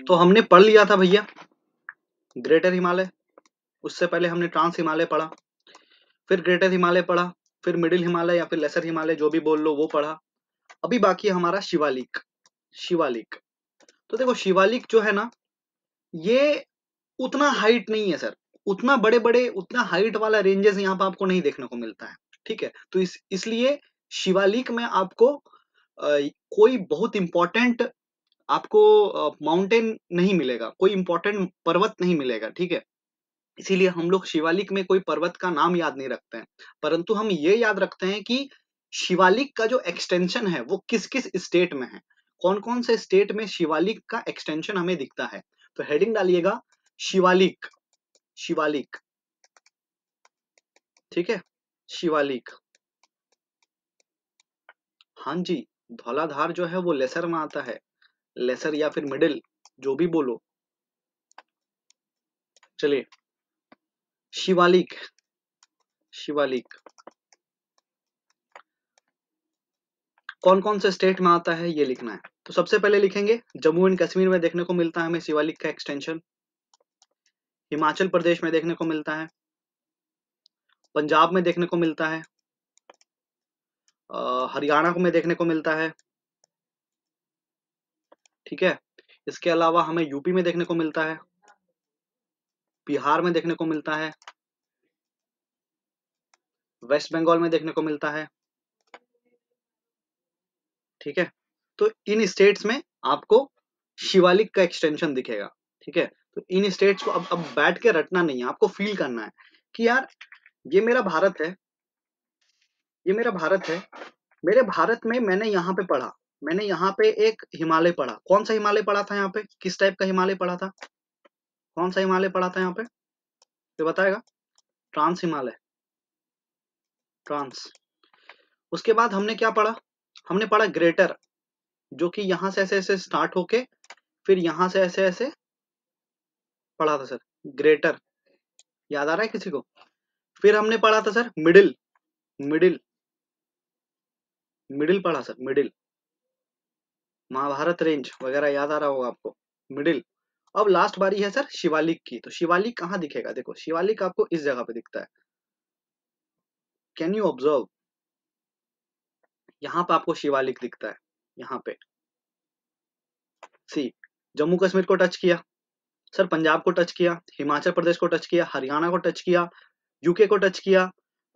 तो हमने पढ़ लिया था भैया ग्रेटर हिमालय, उससे पहले हमने ट्रांस हिमालय पढ़ा, फिर ग्रेटर हिमालय पढ़ा, फिर मिडिल हिमालय या फिर लेसर हिमालय जो भी बोल लो वो पढ़ा। अभी बाकी है हमारा शिवालिक। शिवालिक तो देखो शिवालिक जो है ना, ये उतना हाइट नहीं है सर, उतना बड़े बड़े उतना हाइट वाला रेंजेस यहाँ पे आपको नहीं देखने को मिलता है। ठीक है, तो इसलिए शिवालिक में आपको कोई बहुत इंपॉर्टेंट आपको माउंटेन नहीं मिलेगा, कोई इंपॉर्टेंट पर्वत नहीं मिलेगा। ठीक है, इसीलिए हम लोग शिवालिक में कोई पर्वत का नाम याद नहीं रखते हैं, परंतु हम ये याद रखते हैं कि शिवालिक का जो एक्सटेंशन है वो किस किस स्टेट में है, कौन कौन से स्टेट में शिवालिक का एक्सटेंशन हमें दिखता है। तो हेडिंग डालिएगा शिवालिक। शिवालिक, ठीक है, शिवालिक। हाँ जी, धौलाधार जो है वो लेसर में आता है, लेसर या फिर मिडिल जो भी बोलो। चलिए, शिवालिक। शिवालिक कौन कौन से स्टेट में आता है ये लिखना है। तो सबसे पहले लिखेंगे जम्मू एंड कश्मीर में देखने को मिलता है हमें शिवालिक का एक्सटेंशन, हिमाचल प्रदेश में देखने को मिलता है, पंजाब में देखने को मिलता है, हरियाणा में देखने को मिलता है। ठीक है, इसके अलावा हमें यूपी में देखने को मिलता है, बिहार में देखने को मिलता है, वेस्ट बंगाल में देखने को मिलता है। ठीक है, तो इन स्टेट्स में आपको शिवालिक का एक्सटेंशन दिखेगा। ठीक है, तो इन स्टेट्स को अब बैठ के रटना नहीं है, आपको फील करना है कि यार ये मेरा भारत है, ये मेरा भारत है, मेरे भारत में मैंने यहाँ पे पढ़ा, मैंने यहाँ पे एक हिमालय पढ़ा। कौन सा हिमालय पढ़ा था यहाँ पे, किस टाइप का हिमालय पढ़ा था, कौन सा हिमालय पढ़ा था यहाँ पे, ये बताएगा। Trans Himalaya, trans. उसके बाद हमने क्या पढ़ा, हमने पढ़ा ग्रेटर, जो कि यहाँ से ऐसे ऐसे स्टार्ट होके फिर यहाँ से ऐसे ऐसे पढ़ा था सर, ग्रेटर। याद आ रहा है किसी को। फिर हमने पढ़ा था सर मिडिल, मिडिल, मिडिल पढ़ा सर, मिडिल, महाभारत रेंज वगैरह याद आ रहा होगा आपको, मिडिल। अब लास्ट बारी है सर शिवालिक की। तो शिवालिक कहाँ दिखेगा, देखो शिवालिक आपको इस जगह पे दिखता है, कैन यू ऑब्जर्व, यहाँ पे आपको शिवालिक दिखता है, यहाँ पे। सी, जम्मू कश्मीर को टच किया सर, पंजाब को टच किया, हिमाचल प्रदेश को टच किया, हरियाणा को टच किया, यूके को टच किया,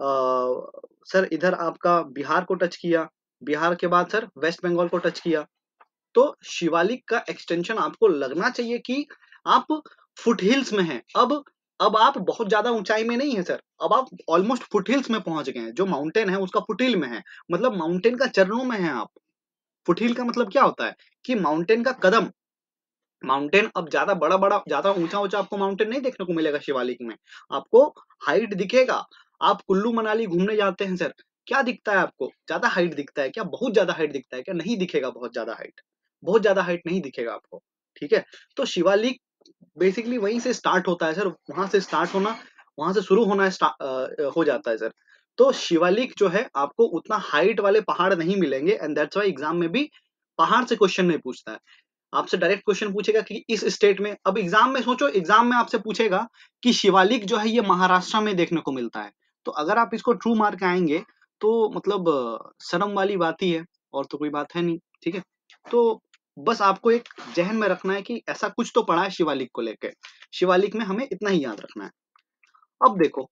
सर इधर आपका बिहार को टच किया, बिहार के बाद सर वेस्ट बंगाल को टच किया। तो शिवालिक का एक्सटेंशन आपको लगना चाहिए कि आप फुट हिल्स में हैं। अब आप बहुत ज्यादा ऊंचाई में नहीं है सर, अब आप ऑलमोस्ट फुट हिल्स में पहुंच गए हैं, जो माउंटेन है उसका फुट हिल में है, मतलब माउंटेन का चरणों में है आप। फुट हिल का मतलब क्या होता है कि माउंटेन का कदम, माउंटेन अब ज्यादा बड़ा बड़ा ज्यादा ऊंचा ऊंचा आपको माउंटेन नहीं देखने को मिलेगा शिवालिक में, आपको हाइट दिखेगा। आप कुल्लू मनाली घूमने जाते हैं सर, क्या दिखता है आपको, ज्यादा हाइट दिखता है क्या, बहुत ज्यादा हाइट दिखता है क्या, नहीं दिखेगा बहुत ज्यादा हाइट, बहुत ज्यादा हाइट नहीं दिखेगा आपको। ठीक है, तो शिवालिक बेसिकली वहीं से स्टार्ट होता है सर, वहां से स्टार्ट होना, वहां से शुरू होना हो जाता है सर। तो शिवालिक जो है आपको उतना हाइट वाले पहाड़ नहीं मिलेंगे, एंड दैट्स वाई एग्जाम में भी पहाड़ से क्वेश्चन नहीं पूछता है, आपसे डायरेक्ट क्वेश्चन पूछेगा कि इस स्टेट में। अब एग्जाम में सोचो, एग्जाम में आपसे पूछेगा कि शिवालिक जो है ये महाराष्ट्र में देखने को मिलता है, तो अगर आप इसको ट्रू मार्क आएंगे तो मतलब शर्म वाली बात ही है, और तो कोई बात है नहीं। ठीक है, तो बस आपको एक जहन में रखना है कि ऐसा कुछ तो पढ़ा है शिवालिक को लेकर, शिवालिक में हमें इतना ही याद रखना है। अब देखो,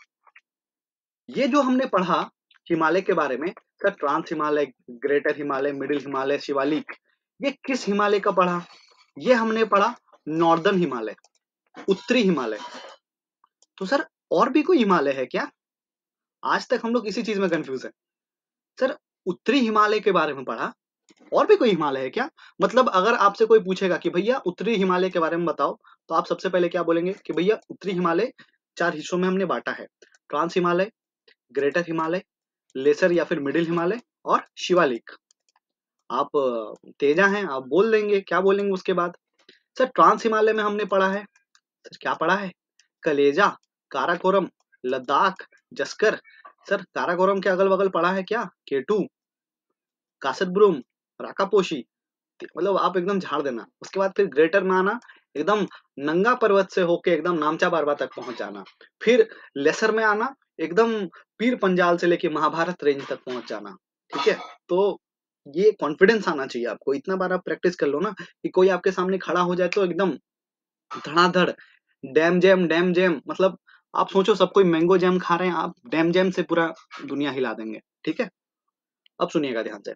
ये जो हमने पढ़ा हिमालय के बारे में sir, trans Himalaya, greater Himalaya, middle Himalaya, Shivalik, ये किस हिमालय का पढ़ा, ये हमने पढ़ा नॉर्दर्न हिमालय, उत्तरी हिमालय। तो सर और भी कोई हिमालय है क्या, आज तक हम लोग इसी चीज में कंफ्यूज है सर। उत्तरी हिमालय के बारे में पढ़ा, और भी कोई हिमालय है क्या, मतलब अगर आपसे कोई पूछेगा कि भैया उत्तरी हिमालय के बारे में बताओ, तो आप सबसे पहले क्या बोलेंगे कि भैया उत्तरी हिमालय चार हिस्सों में हमने बांटा है, trans Himalaya, greater Himalaya, lesser या फिर मिडिल हिमालय और शिवालिक। आप तेजा हैं, आप बोल देंगे, क्या बोलेंगे उसके बाद। सर ट्रांस हिमालय में हमने पढ़ा है, सर क्या पढ़ा है, कलेजा, काराकोरम, लद्दाख, जस्कर। सर काराकोरम के अगल बगल पढ़ा है क्या, केटू, कासतबुरुम, राकापोशी, मतलब आप एकदम झाड़ देना, उसके बाद फिर ग्रेटर में आना, एकदम नंगा पर्वत से होके एकदम नामचा बारवा तक पहुंच जाना, फिर लेसर में आना, एकदम पीर पंजाल से लेके महाभारत रेंज तक पहुंच जाना। ठीक है, तो ये कॉन्फिडेंस आना चाहिए आपको, इतना बार आप प्रैक्टिस कर लो ना कि कोई आपके सामने खड़ा हो जाए तो एकदम धड़ाधड़ डैम जैम, मतलब आप सोचो सब कोई मैंगो जैम खा रहे हैं, आप डैम जैम से पूरा दुनिया हिला देंगे। ठीक है, अब सुनिएगा ध्यान से।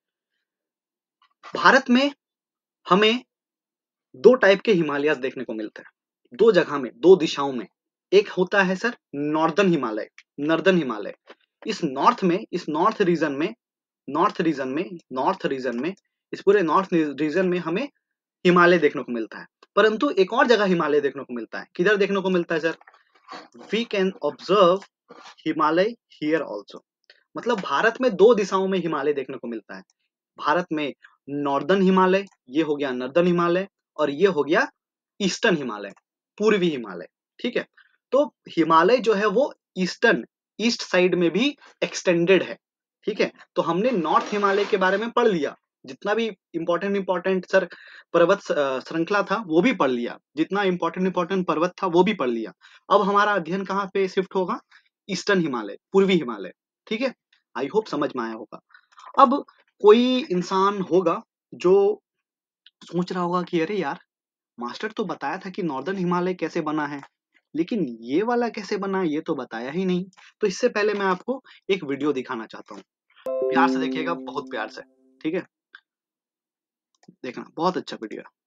भारत में हमें दो टाइप के हिमालय देखने को मिलते हैं, दो जगह में, दो दिशाओं में। एक होता है sir northern Himalaya, northern Himalaya. इस नॉर्थ में, इस नॉर्थ रीजन में, नॉर्थ रीजन में, इस पूरे नॉर्थ रीजन में हमें हिमालय देखने को मिलता है। परंतु एक और जगह हिमालय देखने को मिलता है, किधर देखने को मिलता है sir? We can observe Himalaya here also. मतलब भारत में दो दिशाओं में हिमालय देखने को मिलता है। भारत में नॉर्दर्न हिमालय, ये हो गया नॉर्दर्न हिमालय, और ये हो गया ईस्टर्न हिमालय, पूर्वी हिमालय। ठीक है, तो हिमालय जो है वो ईस्टर्न, ईस्ट साइड में भी एक्सटेंडेड है। ठीक है, तो हमने नॉर्थ हिमालय के बारे में पढ़ लिया, जितना भी इंपॉर्टेंट सर पर्वत श्रृंखला था वो भी पढ़ लिया, जितना इंपॉर्टेंट पर्वत था वो भी पढ़ लिया। अब हमारा अध्ययन कहाँ पे शिफ्ट होगा? ईस्टर्न हिमालय, पूर्वी हिमालय। ठीक है, आई होप समझ में आया होगा। अब कोई इंसान होगा जो सोच रहा होगा कि अरे यार, मास्टर तो बताया था कि नॉर्दर्न हिमालय कैसे बना है, लेकिन ये वाला कैसे बना ये तो बताया ही नहीं। तो इससे पहले मैं आपको एक वीडियो दिखाना चाहता हूँ, प्यार से देखिएगा, बहुत प्यार से। ठीक है, देखना, बहुत अच्छा वीडियो है।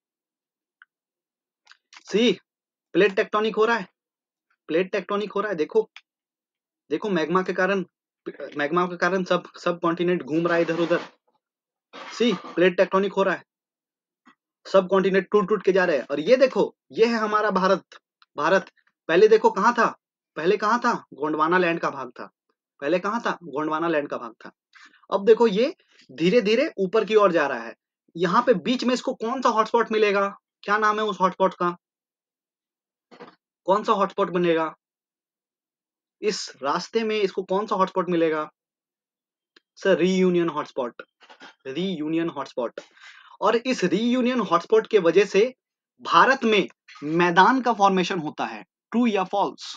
सी, प्लेट टेक्टोनिक हो रहा है, प्लेट टेक्टोनिक हो रहा है, देखो देखो, मैग्मा के कारण सब कॉन्टिनेंट घूम रहा है इधर उधर। सी, प्लेट टेक्टोनिक हो रहा है, सब कॉन्टिनेंट टूट टूट के जा रहे हैं। और ये देखो, ये है हमारा भारत। भारत पहले देखो कहाँ था, पहले कहाँ था? गोंडवाना लैंड का भाग था, पहले कहाँ था? गोंडवाना लैंड का भाग था। अब देखो ये धीरे धीरे ऊपर की ओर जा रहा है। यहाँ पे बीच में इसको कौन सा हॉटस्पॉट मिलेगा? क्या नाम है उस हॉटस्पॉट का? कौन सा हॉटस्पॉट बनेगा इस रास्ते में? इसको कौन सा हॉटस्पॉट मिलेगा sir? Reunion hotspot, Reunion hotspot. और इस रीयूनियन हॉटस्पॉट के वजह से भारत में मैदान का फॉर्मेशन होता है। ट्रू या फॉल्स?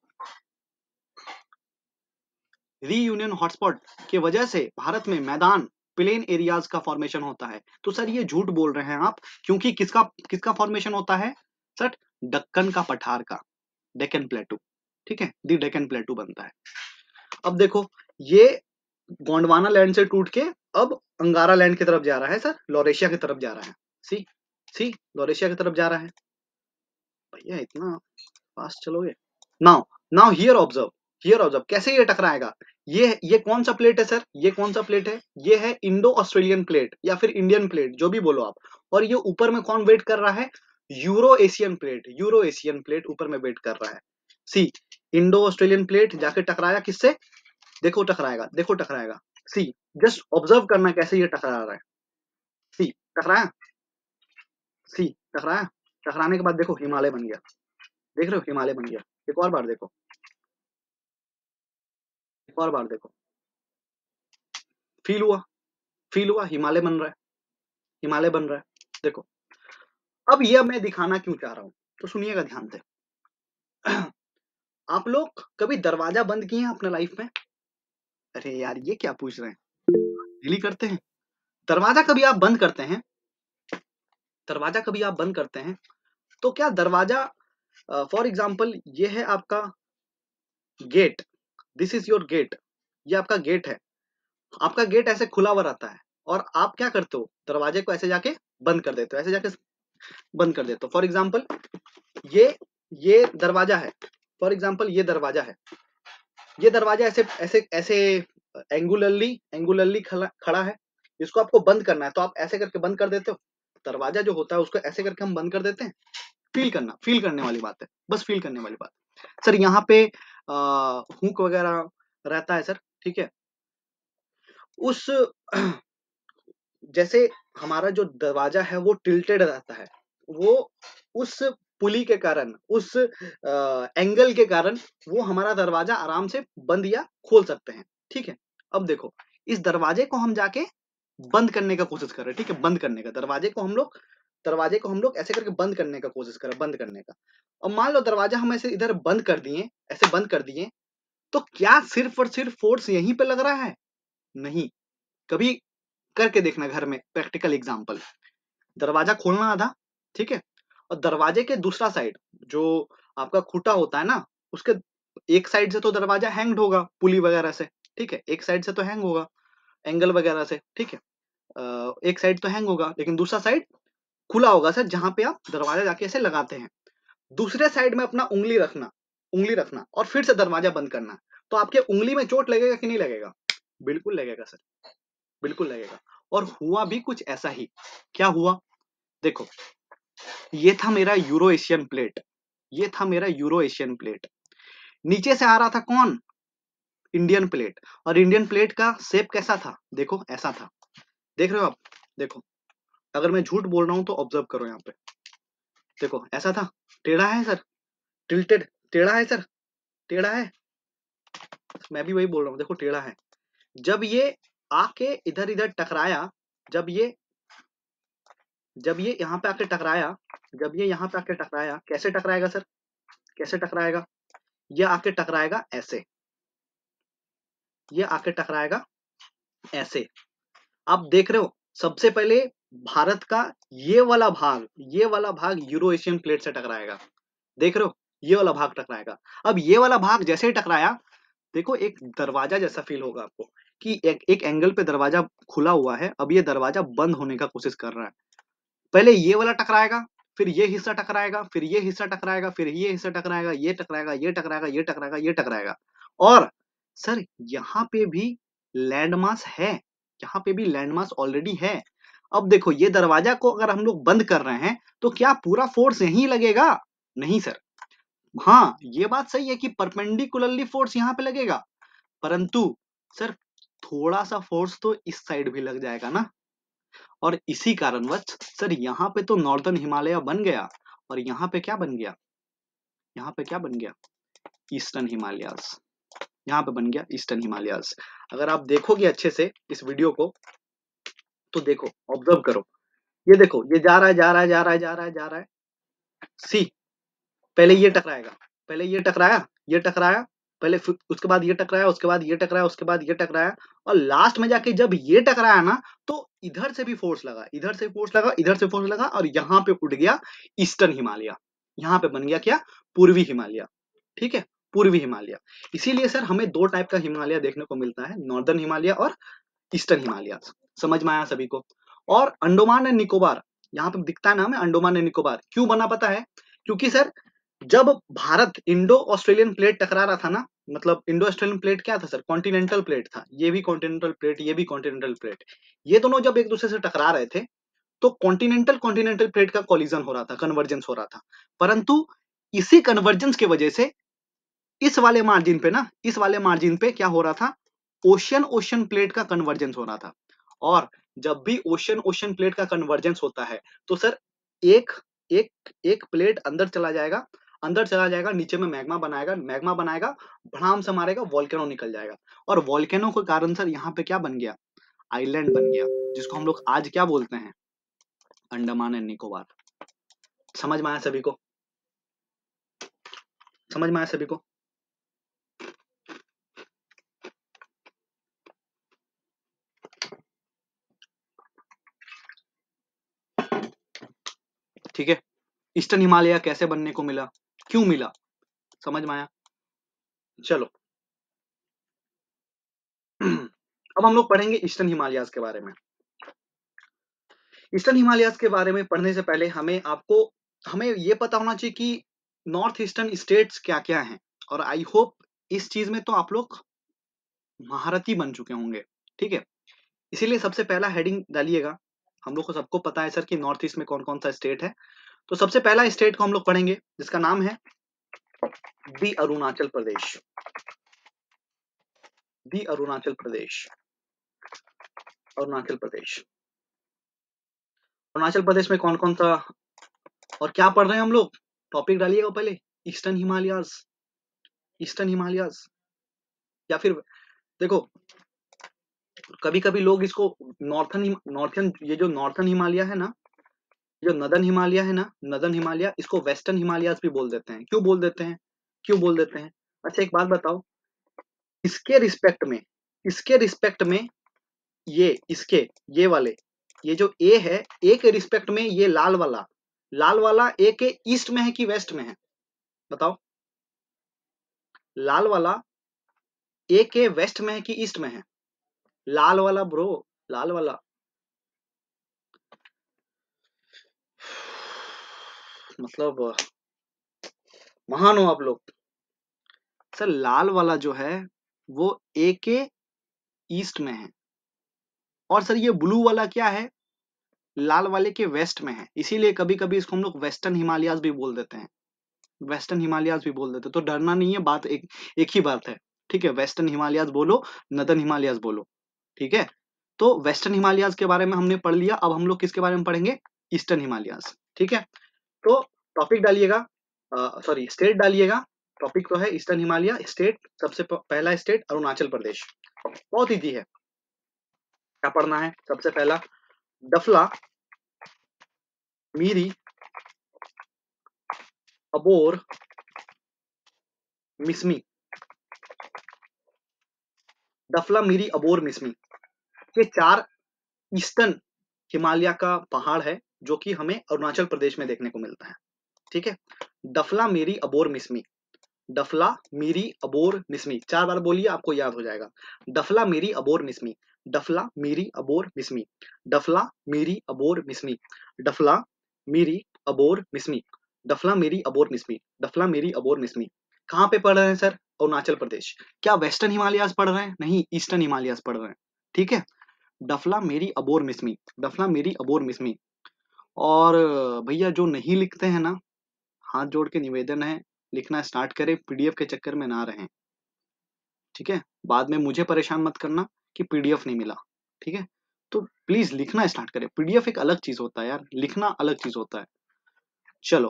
रीयूनियन हॉटस्पॉट के वजह से भारत में मैदान, प्लेन एरियाज का फॉर्मेशन होता है। तो सर ये झूठ बोल रहे हैं आप, क्योंकि किसका किसका फॉर्मेशन होता है सर? दक्कन का पठार का, डेक्कन प्लेटू। ठीक है, दी डेक्कन प्लेटू बनता है। अब देखो, ये गोंडवाना लैंड से टूट के अब अंगारा लैंड की तरफ जा रहा है सर, लॉरेशिया की तरफ जा रहा है। सी, सी, लॉरेशिया की तरफ जा रहा है। भैया इतना फास्ट चलोगे? Now, now here observe, here observe कैसे ये टकराएगा। ये कौन सा प्लेट है सर? ये कौन सा प्लेट है? ये है इंडो ऑस्ट्रेलियन प्लेट या फिर इंडियन प्लेट, जो भी बोलो आप। और ये ऊपर में कौन वेट कर रहा है? Euro Asian plate, Euro Asian plate ऊपर में वेट कर रहा है। सी, इंडो ऑस्ट्रेलियन प्लेट जाके टकराया किससे? देखो टकराएगा, देखो टकराएगा। सी, जस्ट ऑब्जर्व करना कैसे ये टकरा रहा है। सी, टकराया, सी, टकराया, टकराने के बाद देखो हिमालय बन गया। देख रहे हो, हिमालय बन गया। एक और बार देखो, एक और बार देखो, फील हुआ, फील हुआ, हिमालय बन रहा है, हिमालय बन रहा है। देखो, अब ये मैं दिखाना क्यों चाह रहा हूं, तो सुनिएगा ध्यान से। आप लोग कभी दरवाजा बंद किए हैं अपने लाइफ में? अरे यार, ये क्या पूछ रहे हैं, रियली करते हैं? दरवाजा कभी आप बंद करते हैं, दरवाजा कभी आप बंद करते हैं, तो क्या दरवाजा, फॉर एग्जाम्पल ये है आपका gate, this is your gate, ये आपका गेट है। आपका गेट ऐसे खुला हुआ रहता है, और आप क्या करते हो? दरवाजे को ऐसे जाके बंद कर देते हो, ऐसे जाके बंद कर देते हो। फॉर एग्जाम्पल ये ये दरवाजा है, फॉर एग्जाम्पल ये दरवाजा है, ये दरवाजा ऐसे ऐसे ऐसे एंगुलरली खड़ा है। इसको आपको बंद करना है तो आप ऐसे करके बंद कर देते हो। दरवाजा जो होता है उसको ऐसे करके हम बंद कर देते हैं। फील करना, फील करने वाली बात है, बस फील करने वाली बात। सर यहाँ पे हुक वगैरह रहता है सर, ठीक है। उस जैसे हमारा जो दरवाजा है वो टिल्टेड रहता है, वो उस पुली के कारण, उस एंगल के कारण वो हमारा दरवाजा आराम से बंद या खोल सकते हैं। ठीक है, अब देखो, इस दरवाजे को हम जाके बंद करने का कोशिश कर रहे हैं, ठीक है, बंद करने का, दरवाजे को हम लोग ऐसे करके बंद करने का कोशिश कर रहे हैं, बंद करने का। अब मान लो दरवाजा हम ऐसे इधर बंद कर दिए, ऐसे बंद कर दिए, तो क्या सिर्फ और सिर्फ फोर्स यहीं पे लग रहा है? नहीं, कभी करके देखना घर में प्रैक्टिकल एग्जांपल। दरवाजा खोलना आधा, ठीक है, और दरवाजे के दूसरा साइड जो आपका खूंटा होता है ना, उसके एक साइड से तो दरवाजा हैंग्ड होगा पुली वगैरह से, ठीक है, एक साइड से तो हैंग होगा एंगल वगैरह से, ठीक है, एक साइड तो हैंग होगा, लेकिन दूसरा साइड खुला होगा सर, जहां पे आप दरवाजा जाके ऐसे लगाते हैं। दूसरे साइड में अपना उंगली रखना और फिर से दरवाजा बंद करना, तो आपके उंगली में चोट लगेगा कि नहीं लगेगा? बिल्कुल लगेगा सर, बिल्कुल लगेगा। और हुआ भी कुछ ऐसा ही। क्या हुआ? देखो, ये था मेरा यूरो एशियन प्लेट, ये था मेरा यूरो एशियन प्लेट। नीचे से आ रहा था कौन? Indian plate. और इंडियन प्लेट का शेप कैसा था? देखो ऐसा था, देख रहे हो आप? देखो, अगर मैं झूठ बोल रहा हूं तो ऑब्जर्व करो यहाँ पे, देखो ऐसा था, टेढ़ा है सर, टिल्टेड, टेढ़ा है सर, टेढ़ा है, मैं भी वही बोल रहा हूँ, देखो टेढ़ा है। जब ये आके इधर इधर टकराया, जब ये यहाँ पे आके टकराया, जब ये यहाँ पे आके टकराया, कैसे टकराएगा सर? कैसे टकराएगा? ये आके टकराएगा ऐसे, ये आके टकराएगा ऐसे। आप देख रहे हो, सबसे पहले भारत का ये वाला भाग यूरो एशियन प्लेट से टकराएगा, देख रहे हो, ये वाला भाग टकराएगा। अब ये वाला भाग जैसे ही टकराया, देखो एक दरवाजा जैसा फील होगा आपको कि एक एंगल पे दरवाजा खुला हुआ है, अब ये दरवाजा बंद होने का कोशिश कर रहा है। पहले ये वाला टकराएगा, फिर ये हिस्सा टकराएगा, फिर ये हिस्सा टकराएगा, फिर ये हिस्सा टकराएगा, ये टकराएगा, ये टकराएगा, ये टकराएगा, ये टकराएगा। और सर यहाँ पे भी लैंडमास है, यहाँ पे भी लैंडमास ऑलरेडी है। अब देखो, ये दरवाजा को अगर हम लोग बंद कर रहे हैं तो क्या पूरा फोर्स यहीं लगेगा? नहीं सर। हाँ, ये बात सही है कि परपेंडिकुलरली फोर्स यहाँ पे लगेगा, परंतु सर थोड़ा सा फोर्स तो इस साइड भी लग जाएगा ना। और इसी कारणवश सर यहाँ पे तो नॉर्दर्न हिमालय बन गया, और यहाँ पे क्या बन गया? यहाँ पे क्या बन गया? ईस्टर्न हिमालयाज। यहाँ पे बन गया ईस्टर्न हिमालयाज। अगर आप देखोगे अच्छे से इस वीडियो को, तो देखो, ऑब्जर्व करो, ये देखो, ये जा रहा है, जा रहा है, जा रहा है, जा रहा है, जा रहा है, सी, पहले ये टकराएगा, पहले ये टकराया, ये टकराया, पहले उसके बाद ये टकराया, उसके बाद ये टकराया, उसके बाद ये टकराया, और लास्ट में जाके जब ये टकराया ना, तो इधर से भी फोर्स लगा, इधर से फोर्स लगा, इधर से फोर्स लगा, और यहाँ पे उठ गया ईस्टर्न हिमालय। यहाँ पे बन गया क्या? पूर्वी हिमालय, ठीक है, पूर्वी हिमालय। इसीलिए सर हमें दो टाइप का हिमालय देखने को मिलता है, नॉर्दर्न हिमालय और ईस्टर्न हिमालय। समझ में आया सभी को? और अंडमान एंड निकोबार, यहाँ पे दिखता है ना हमें अंडमान एंड निकोबार, क्यों बना पता है? क्योंकि सर जब भारत इंडो ऑस्ट्रेलियन प्लेट टकरा रहा था ना, मतलब इंडो ऑस्ट्रेलियन प्लेट क्या था सर? कॉन्टिनेंटल प्लेट था, ये भी कॉन्टिनेंटल प्लेट, ये भी कॉन्टिनेंटल प्लेट, ये दोनों जब एक दूसरे से टकरा रहे थे, तो कॉन्टिनेंटल कॉन्टिनेंटल प्लेट का कॉलिजन हो रहा था, कन्वर्जेंस हो रहा था। परंतु इसी कन्वर्जेंस की वजह से इस वाले मार्जिन पे ना, इस वाले मार्जिन पे क्या हो रहा था? ओशियन ओशियन प्लेट का कन्वर्जेंस हो रहा था। और जब भी ओशियन ओशियन प्लेट का कन्वर्जेंस होता है, तो सर एक एक एक प्लेट अंदर चला जाएगा, अंदर चला जाएगा, नीचे में मैग्मा बनाएगा, मैग्मा बनाएगा, भड़ाम से मारेगा, वॉल्केनो निकल जाएगा। और वॉल्केनो के कारण सर यहाँ पे क्या बन गया? आइलैंड बन गया, जिसको हम लोग आज क्या बोलते हैं? अंडमान एंड निकोबार। समझ में आया सभी को? समझ में आया सभी को? ठीक है, ईस्टर्न हिमालय कैसे बनने को मिला, क्यों मिला, समझ में आया? चलो अब हम लोग पढ़ेंगे ईस्टर्न हिमालयाज के बारे में। ईस्टर्न हिमालयाज के बारे में पढ़ने से पहले हमें ये पता होना चाहिए कि नॉर्थ ईस्टर्न स्टेट्स क्या क्या हैं। और आई होप इस चीज में तो आप लोग महारथी बन चुके होंगे, ठीक है। इसीलिए सबसे पहला हेडिंग डालिएगा। हम लोग को सबको पता है सर कि नॉर्थ ईस्ट में कौन कौन सा स्टेट है, तो सबसे पहला स्टेट को हम लोग पढ़ेंगे जिसका नाम है दी अरुणाचल प्रदेश। दी अरुणाचल प्रदेश, अरुणाचल प्रदेश। अरुणाचल प्रदेश में कौन कौन सा और क्या पढ़ रहे हैं हम लोग? टॉपिक डालिएगा पहले, ईस्टर्न हिमालयाज, ईस्टर्न हिमालयाज। या फिर देखो, कभी कभी लोग इसको नॉर्थन ये जो नॉर्थन हिमालय है ना, जो नदन हिमालय है ना, नदन हिमालय, इसको वेस्टर्न हिमालयाज भी बोल देते हैं। क्यों बोल देते हैं? क्यों बोल देते हैं? अच्छा एक बात बताओ, इसके रिस्पेक्ट में, इसके रिस्पेक्ट में ये इसके ये वाले, ये जो ए है, ए के रिस्पेक्ट में ये लाल वाला ए के ईस्ट में है कि वेस्ट में है? बताओ, लाल वाला ए के वेस्ट में है कि ईस्ट में है? लाल वाला ब्रो, लाल वाला, मतलब महान हो आप लोग। सर लाल वाला जो है वो ए के ईस्ट में है, और सर ये ब्लू वाला क्या है, लाल वाले के वेस्ट में है। इसीलिए कभी कभी इसको हम लोग वेस्टर्न हिमालयाज भी बोल देते हैं, वेस्टर्न हिमालयाज भी बोल देते हैं। तो डरना नहीं है, बात एक ही बात है, ठीक है? वेस्टर्न हिमालयाज बोलो, नदर्न हिमालयाज बोलो, ठीक है? तो वेस्टर्न हिमालयाज के बारे में हमने पढ़ लिया, अब हम लोग किसके बारे में पढ़ेंगे? ईस्टर्न हिमालयाज, ठीक है? तो टॉपिक डालिएगा, सॉरी स्टेट डालिएगा। टॉपिक तो है ईस्टर्न हिमालय, स्टेट सबसे पहला स्टेट अरुणाचल प्रदेश। बहुत इजी है, क्या पढ़ना है? सबसे पहला डफला, मीरी, अबोर, मिसमी। डफला, मीरी, अबोर, मिसमी, ये 4 ईस्टर्न हिमालय का पहाड़ है जो कि हमें अरुणाचल प्रदेश में देखने को मिलता है, ठीक है? डफला, मीरी, अबोर, मिसमी। डफला, मीरी, अबोर, मिसमी, 4 बार बोलिए, आपको याद हो जाएगा। डफला, मीरी, अबोर, मिसमी। डफला, मीरी, अबोर, मिसमी। डफला, मीरी, अबोर, मिसमी। डफला, मीरी, अबोर, मिसमी। डफला, मीरी, अबोर, मिसमी। डफला, मीरी, अबोर, मिसमी। कहाँ पे पढ़ रहे हैं सर? अरुणाचल प्रदेश। क्या वेस्टर्न हिमालयाज पढ़ रहे हैं? नहीं, ईस्टर्न हिमालयाज पढ़ रहे हैं, ठीक है? डफला, मीरी, अबोर, मिसमी। डफला, मीरी, अबोर, मिसमी। और भैया जो नहीं लिखते हैं ना, हाथ जोड़ के निवेदन है, लिखना स्टार्ट करें, पीडीएफ के चक्कर में ना रहें, ठीक है? बाद में मुझे परेशान मत करना कि पीडीएफ नहीं मिला, ठीक है? तो प्लीज लिखना स्टार्ट करें। पीडीएफ एक अलग चीज होता है यार, लिखना अलग चीज होता है। चलो,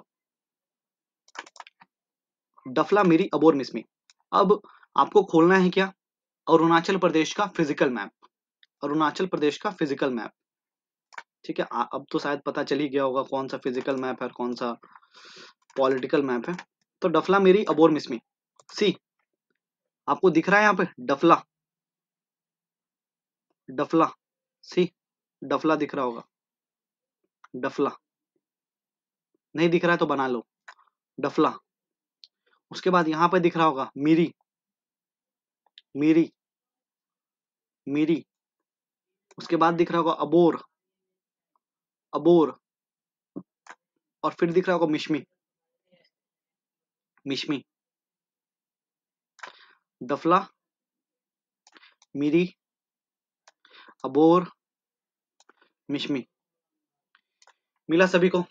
डफला, मीरी, अबोर, मिसमी। अब आपको खोलना है क्या? अरुणाचल प्रदेश का फिजिकल मैप, अरुणाचल प्रदेश का फिजिकल मैप, ठीक है? अब तो शायद पता चल ही गया होगा कौन सा फिजिकल मैप है और कौन सा पॉलिटिकल मैप है। तो डफला, मीरी, अबोर, मिसमी, सी आपको दिख रहा है यहाँ पे डफला, डफला, सी डफला दिख रहा होगा, डफला। नहीं दिख रहा है तो बना लो, डफला। उसके बाद यहाँ पे दिख रहा होगा मीरी, मीरी, मीरी। उसके बाद दिख रहा होगा अबोर, अबोर। और फिर दिख रहा होगा मिशमी, मिशमी। डफला, मीरी, अबोर, मिशमी। मिला सभी को?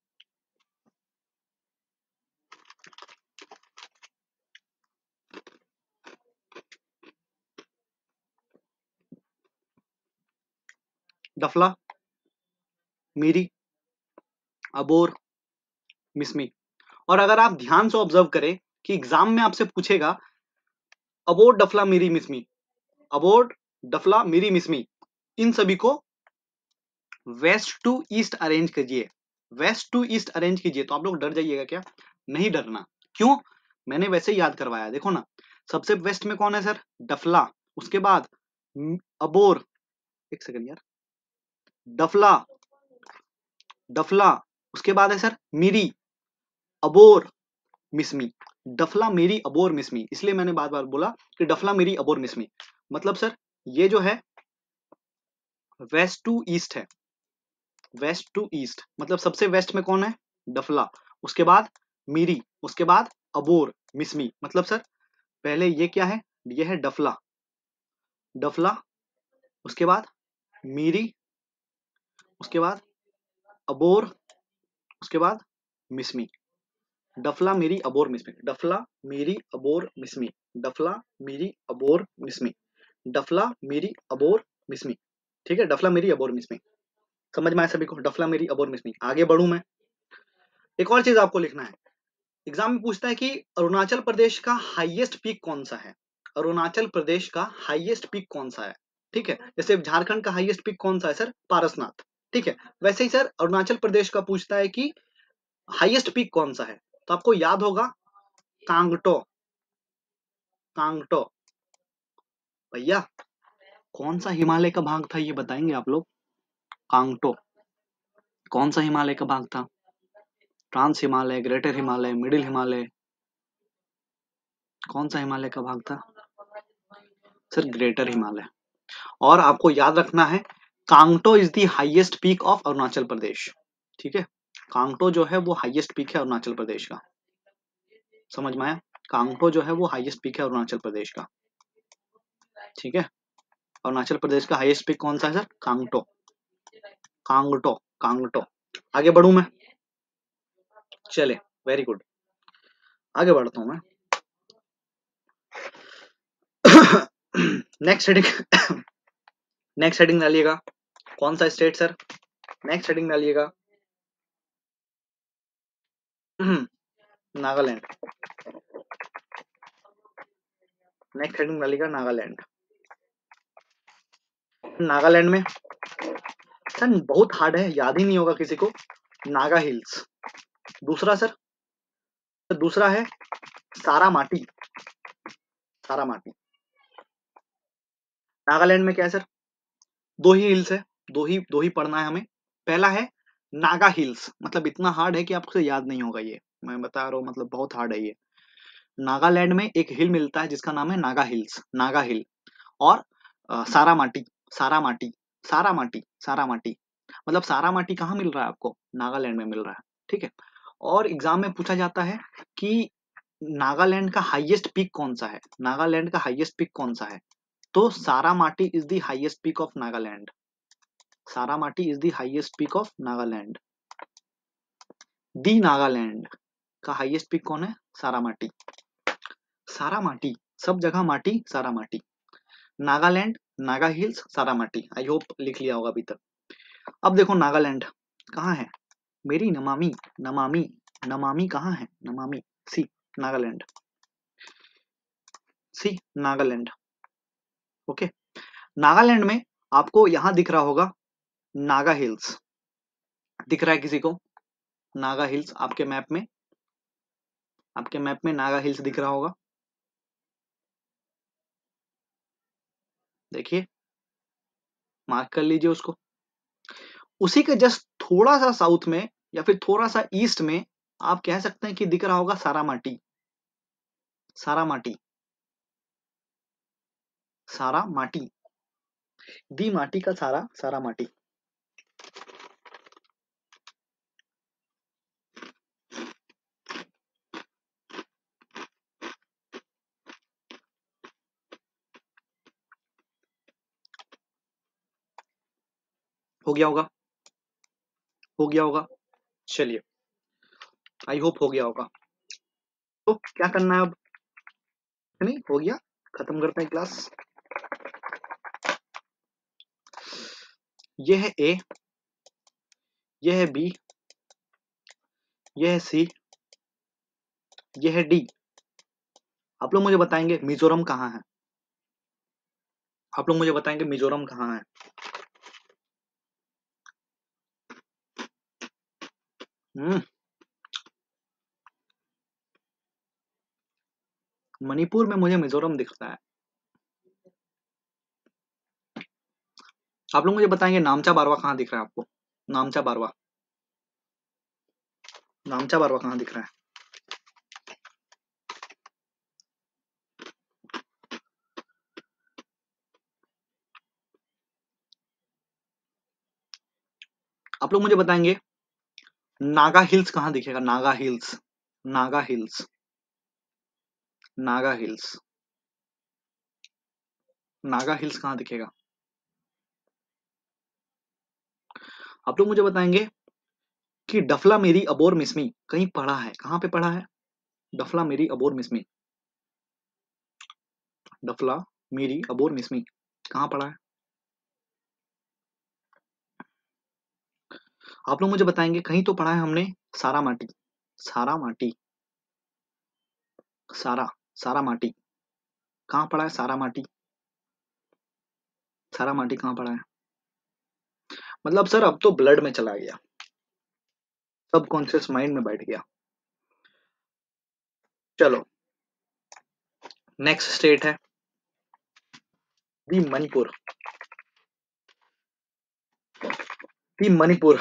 डफला, मीरी, अबोर, मिसमी। और अगर आप ध्यान से ऑब्जर्व करें कि एग्जाम में आपसे पूछेगा अबोर, डफला, मीरी, मिसमी, अबोर, डफला, मीरी, मिसमी, इन सभी को वेस्ट टू ईस्ट अरेंज कीजिए, वेस्ट टू ईस्ट अरेंज कीजिए। तो आप लोग डर जाइएगा क्या? नहीं डरना। क्यों? मैंने वैसे ही याद करवाया, देखो ना। सबसे वेस्ट में कौन है सर? डफला। उसके बाद अबोर, एक सेकंड यार, डफला, डफला। उसके बाद है सर मीरी, अबोर, मिसमी। डफला, मेरी, अबोर, मिसमी, इसलिए मैंने बार बार बोला कि डफला, मेरी, अबोर, मिसमी। मतलब सर ये जो है वेस्ट टू ईस्ट है, वेस्ट टू ईस्ट। मतलब सबसे वेस्ट में कौन है? डफला। उसके बाद मीरी, उसके बाद अबोर, मिसमी। मतलब सर पहले ये क्या है? ये है डफला, डफला। उसके बाद मीरी, उसके बाद अबोर, उसके बाद मिसमी। डफला, मेरी, अबोर, मिसमी। डफला, मेरी, अबोर, मिसमी। डफला, मेरी, अबोर, मिसमी। डफला, मेरी, अबोर, मिसमी। ठीक है, डफला, मेरी, अबोर, मिसमी। समझ में आया सभी को? डफला, मेरी, अबोर, मिसमी। आगे बढ़ू मैं, एक और चीज आपको लिखना है। एग्जाम में पूछता है कि अरुणाचल प्रदेश का हाईएस्ट पीक कौन सा है? अरुणाचल प्रदेश का हाईएस्ट पीक कौन सा है? ठीक है, जैसे झारखंड का हाईएस्ट पीक कौन सा है सर? पारसनाथ। ठीक है, वैसे ही सर अरुणाचल प्रदेश का पूछता है कि हाईएस्ट पीक कौन सा है, तो आपको याद होगा कांगटो। कांगटो भैया कौन सा हिमालय का भाग था ये बताएंगे आप लोग? कांगटो कौन सा हिमालय का भाग था? Trans Himalaya, greater Himalaya, middle Himalaya, कौन सा हिमालय का भाग था सर? ग्रेटर हिमालय। और आपको याद रखना है Kangto is the highest peak of Arunachal Pradesh. ठीक है, कांगटो जो है वो हाईएस्ट पीक है अरुणाचल प्रदेश का। समझ में आया? कांगटो जो है वो हाईएस्ट पीक है अरुणाचल प्रदेश का। ठीक है, अरुणाचल प्रदेश का हाईएस्ट पीक कौन सा है सर? कांगटो। कांगटो कांगटो। आगे बढ़ू मैं? चले, वेरी गुड, आगे बढ़ता हूं मैं। नेक्स्ट हेडिंग नेक्स्ट हेडिंग डालिएगा। कौन सा स्टेट सर? नेक्स्ट हेडिंग डालिएगा नागालैंड। नेक्स्ट हेडिंग डालिएगा नागालैंड। नागालैंड में सर बहुत हार्ड है, याद ही नहीं होगा किसी को। नागा हिल्स। दूसरा सर, दूसरा है सारामाटी। सारामाटी। नागालैंड में क्या है सर? दो ही हिल्स है, दो ही पढ़ना है हमें। पहला है नागा हिल्स, मतलब इतना हार्ड है कि आपको याद नहीं होगा ये, मैं बता रहा हूँ, मतलब बहुत हार्ड है ये। नागालैंड में एक हिल मिलता है जिसका नाम है नागा हिल्स, नागा हिल। और सारामाटी। सारामाटी सारामाटी सारामाटी, मतलब सारामाटी कहाँ मिल रहा है आपको? नागालैंड में मिल रहा है। ठीक है, और एग्जाम में पूछा जाता है कि नागालैंड का हाईएस्ट पीक कौन सा है? नागालैंड का हाईएस्ट पीक कौन सा है? तो Saramati is the highest peak of Nagaland. Saramati is the highest peak of Nagaland. The Nagaland का हाईएस्ट पीक कौन है? सारामाटी। सारामाटी, सब जगह माटी, Saramati. Nagaland, Naga hills, Saramati. I hope लिख लिया होगा अभी तक। अब देखो नागालैंड कहाँ है? मेरी नमामि, नमामि, नमामि कहाँ है? Namami see, Nagaland. See, Nagaland. Okay, Nagaland में आपको यहां दिख रहा होगा नागा हिल्स। दिख रहा है किसी को नागा हिल्स? आपके मैप में, आपके मैप में नागा हिल्स दिख रहा होगा, देखिए, मार्क कर लीजिए उसको। उसी के जस्ट थोड़ा सा साउथ में या फिर थोड़ा सा ईस्ट में आप कह सकते हैं कि दिख रहा होगा सारामाटी। सारामाटी, सारामाटी, दी माटी का सारा, सारामाटी। हो गया होगा, हो गया होगा। चलिए, आई होप हो गया होगा। तो क्या करना है अब? नहीं हो गया, खत्म करते हैं क्लास। ये है ए, ये है बी, ये है सी, ये है डी। आप लोग मुझे बताएंगे मिजोरम कहाँ है? आप लोग मुझे बताएंगे मिजोरम कहाँ है? मणिपुर में मुझे मिजोरम दिखता है। आप लोग मुझे बताएंगे नामचा बारवा कहाँ दिख रहा है आपको? नामचा बारवा, नामचा बारवा कहाँ दिख रहा है? आप लोग मुझे बताएंगे नागा हिल्स कहाँ दिखेगा? Naga hills, Naga hills, Naga hills, Naga hills कहाँ दिखेगा? आप लोग मुझे बताएंगे कि डफला मेरी अबोर मिसमी कहीं पढ़ा है? कहाँ पे पढ़ा है डफला मेरी अबोर मिसमी? डफला मेरी अबोर मिसमी कहाँ पढ़ा है? आप लोग मुझे बताएंगे कहीं तो पढ़ा है हमने सारा माटी। सारा माटी, सारा, सारा माटी कहाँ पढ़ा है? सारा माटी। सारा माटी कहाँ पड़ा है? मतलब सर अब तो ब्लड में चला गया, सब कॉन्शियस माइंड में बैठ गया। चलो नेक्स्ट स्टेट है दी मणिपुर। दी मणिपुर,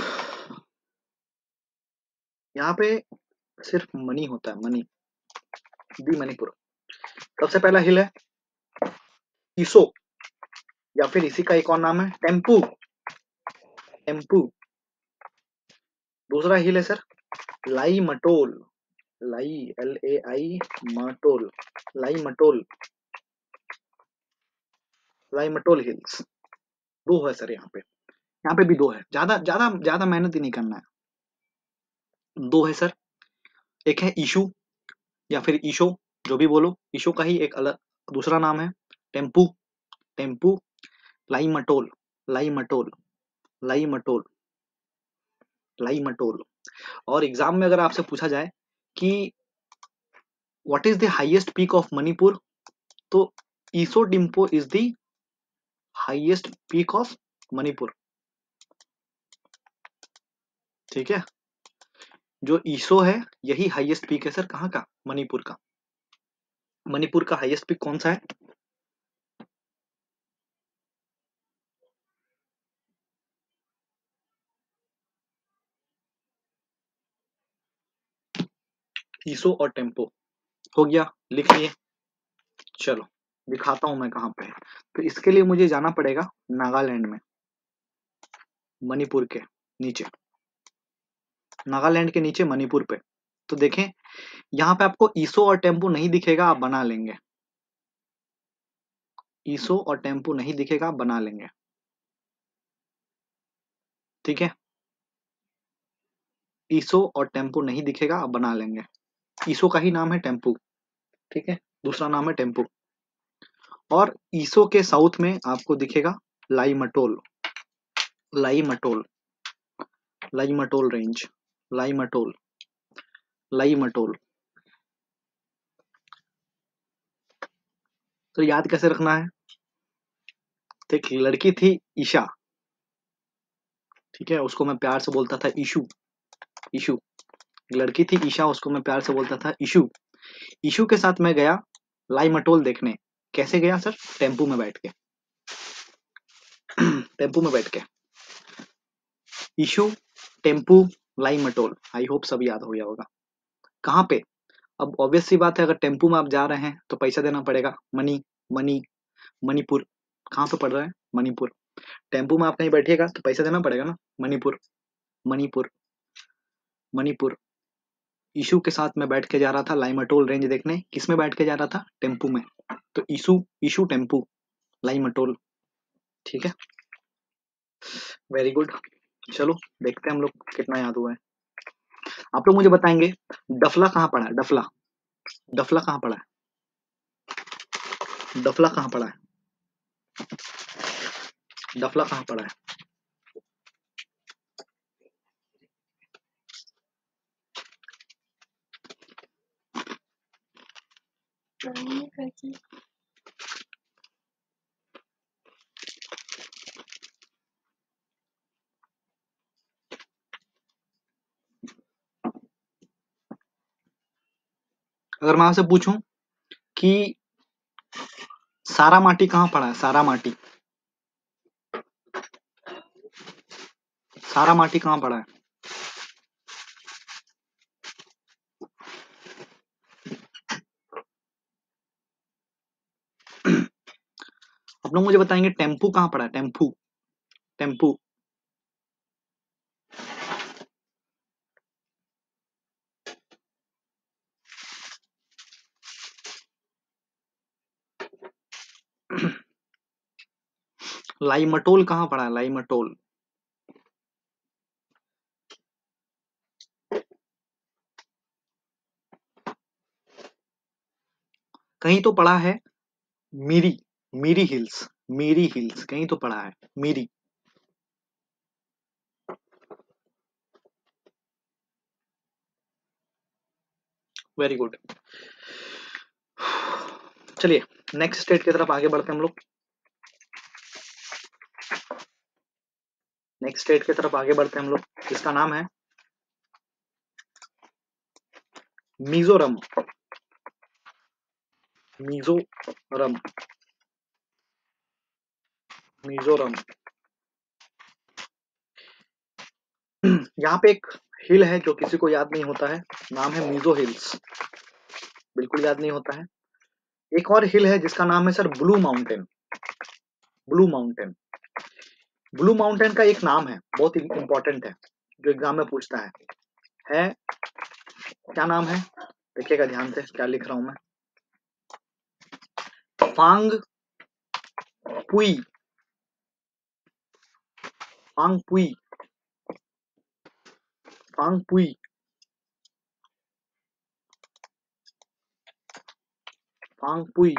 यहाँ पे सिर्फ मनी होता है, मनी। दी मणिपुर, सबसे पहला हिल है ईसो, या फिर इसी का एक और नाम है टेम्पू। टेम्पू। दूसरा हिल है सर लाई मटोल। लाई, LAI, मटोल, लाई मटोल, लाई मटोल हिल्स। दो है सर यहाँ पे भी दो है, ज्यादा ज्यादा ज्यादा मेहनत ही नहीं करना है। दो है सर, एक है इशू या फिर ईशो, जो भी बोलो, ईशो का ही एक अलग दूसरा नाम है टेम्पू। टेम्पू, लाई मटोल, लाई मटोल, लाई मटोल, लाई मटोल। और एग्जाम में अगर आपसे पूछा जाए कि what is the highest peak of Manipur, तो Iso Dimpo is the highest peak of Manipur. ठीक है, जो ईसो है यही हाईएस्ट पीक है सर, कहाँ का? मणिपुर का। मणिपुर का हाईएस्ट पीक कौन सा है? ईसो और टेम्पो। हो गया, लिख लिए। चलो दिखाता हूं मैं कहाँ पे है। तो इसके लिए मुझे जाना पड़ेगा नागालैंड में, मणिपुर के नीचे, नागालैंड के नीचे मणिपुर पे। तो देखें यहाँ पे आपको ईसो और टेम्पो नहीं दिखेगा, आप बना लेंगे। ईसो और टेम्पो नहीं दिखेगा, आप बना लेंगे। ठीक है, ईसो और टेम्पो नहीं दिखेगा, आप बना लेंगे। ईसो का ही नाम है टेम्पू। ठीक है, दूसरा नाम है टेम्पू। और ईसो के साउथ में आपको दिखेगा लाई मटोल। लाई मटोल, लाई मटोल रेंज, लाई मटोल, लाई मटोल। तो याद कैसे रखना है? तो एक लड़की थी ईशा, ठीक है, उसको मैं प्यार से बोलता था ईशू। ईशू, लड़की थी ईशा, उसको मैं प्यार से बोलता था ईशू। ईशू के साथ मैं गया लाई मटोल देखने। कैसे गया सर? टेम्पू में बैठ के। टेम्पू में बैठ के। ईशू, टेम्पू, लाई मटोल। आई होप सब याद हो गया होगा। कहाँ पे? अब ऑब्वियस सी बात है, अगर टेम्पू में आप जा रहे हैं तो पैसा देना पड़ेगा, मनी। मनी, मणिपुर कहाँ पे पड़ रहा है? मणिपुर। टेम्पू में आप कहीं बैठिएगा तो पैसा देना पड़ेगा ना, मणिपुर। मणिपुर, मणिपुर। ईशू के साथ मैं बैठ के जा रहा था लाइमटोल रेंज देखने। किस में बैठ के जा रहा था? टेम्पू में। तो ईशू, ईशू टेम्पू, लाइमटोल। ठीक है, वेरी गुड। चलो देखते हैं हम लोग कितना याद हुआ है। आप लोग मुझे बताएंगे डफला कहाँ पड़ा है? डफला, डफला कहाँ पड़ा है? डफला कहाँ पड़ा है? डफला कहाँ पड़ा है? अगर मैं आपसे पूछूं कि सारा माटी कहाँ पड़ा है? सारा माटी, सारा माटी कहाँ पड़ा है? आप लोग मुझे बताएंगे टेम्पू कहाँ पड़ा है? Tempo, tempo. लाइमटोल कहाँ पड़ा है? लाइमटोल। कहीं तो पड़ा है मीरी, मीरी हिल्स, मीरी हिल्स कहीं तो पड़ा है, मीरी। Very good. चलिए नेक्स्ट स्टेट की तरफ आगे बढ़ते हैं हम लोग। नेक्स्ट स्टेट की तरफ आगे बढ़ते हैं हम लोग, जिसका नाम है मिजोरम। मिजोरम। मिजोरम। यहाँ पे एक हिल है जो किसी को याद नहीं होता है, नाम है मिजो हिल्स। बिल्कुल याद नहीं होता है। एक और हिल है जिसका नाम है sir blue mountain. Blue mountain. Blue mountain का एक नाम है, बहुत इंपॉर्टेंट है, जो एग्जाम में पूछता है क्या नाम है? देखिएगा ध्यान से क्या लिख रहा हूं मैं। फांग पुई। फांग पुई। फांग पुई। फांग पुई।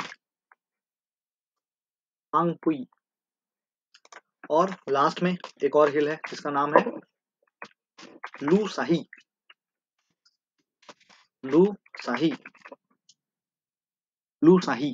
फांग पुई। और लास्ट में एक और हिल है जिसका नाम है लू साही। लू साही। लू साही।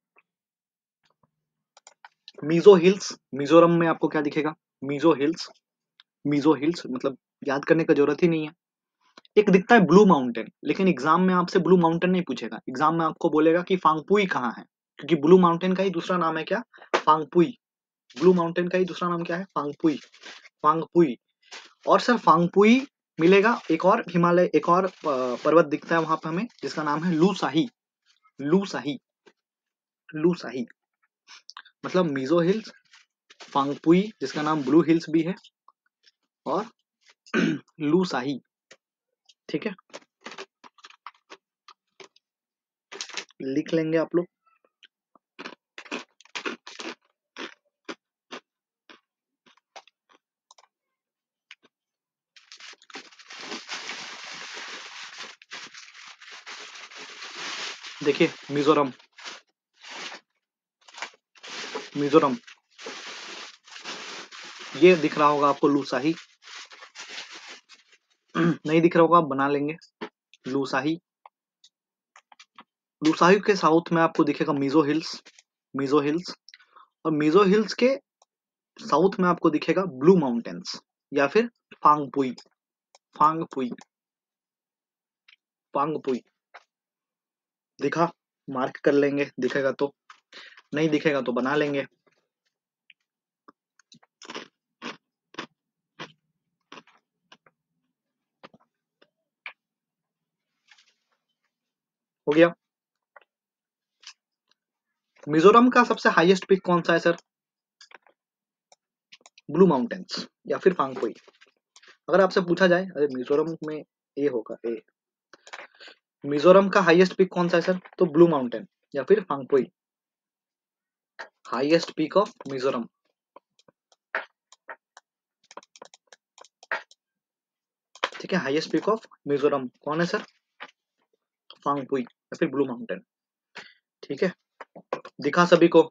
मिजो हिल्स। मिजोरम में आपको क्या दिखेगा? मिजो हिल्स। मिजो हिल्स मतलब याद करने का जरूरत ही नहीं है। एक दिखता है ब्लू माउंटेन, लेकिन एग्जाम में आपसे ब्लू माउंटेन नहीं पूछेगा, एग्जाम में आपको बोलेगा कि फांगपुई कहाँ है, क्योंकि ब्लू माउंटेन का ही दूसरा नाम है क्या? फांगपुई। ब्लू माउंटेन का ही दूसरा नाम क्या है? फांगपुई। फांगपुई। और सर फांगपुई मिलेगा, एक और हिमालय, एक और पर्वत दिखता है वहां पे हमें, जिसका नाम है लू साही। लू साही। लू साही। मतलब मिजो हिल्स, फांगपुई जिसका नाम ब्लू हिल्स भी है, और लू साही। ठीक है, लिख लेंगे आप लोग। देखिए मिजोरम। मिजोरम। ये दिख रहा होगा आपको लूसाही। नहीं दिख रहा होगा, आप बना लेंगे लूसाही। लूसाही के साउथ में आपको दिखेगा मिजो हिल्स। मिजो हिल्स। और मिजो हिल्स के साउथ में आपको दिखेगा ब्लू माउंटेन्स, या फिर फांगपुई। फांगपुई। फांगपुई। दिखा? मार्क कर लेंगे दिखेगा तो, नहीं दिखेगा तो बना लेंगे। हो गया। मिजोरम का सबसे हाईएस्ट पीक कौन सा है सर? ब्लू माउंटेन्स या फिर फांगपुई। अगर आपसे पूछा जाए, अरे मिजोरम में ए होगा, ए। मिजोरम का हाईएस्ट पीक कौन सा है सर? तो ब्लू माउंटेन या फिर Phawngpui. Highest peak of Mizoram. ठीक है, हाईएस्ट पीक ऑफ मिजोरम कौन है सर? फांगपुई या फिर ब्लू माउंटेन। ठीक है, दिखा सभी को?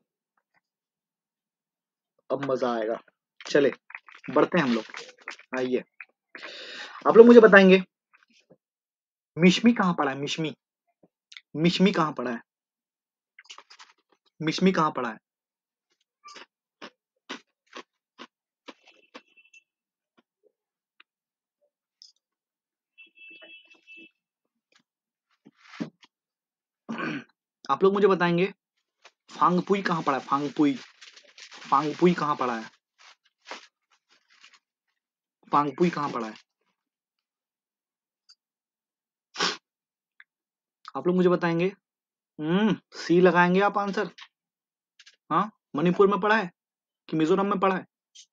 अब मजा आएगा। चले बढ़ते हैं हम लोग। आइए, आप लोग मुझे बताएंगे मिश्मी कहाँ पड़ा है? मिश्मी। मिश्मी कहाँ पड़ा है? मिश्मी कहाँ पड़ा है? आप लोग मुझे बताएंगे फांगपुई कहाँ पड़ा है? फांगपुई। फांगपुई कहाँ पड़ा है? फांगपुई कहाँ पड़ा है? आप लोग मुझे बताएंगे। सी लगाएंगे आप आंसर? हाँ, मणिपुर में पड़ा है कि मिजोरम में पड़ा है?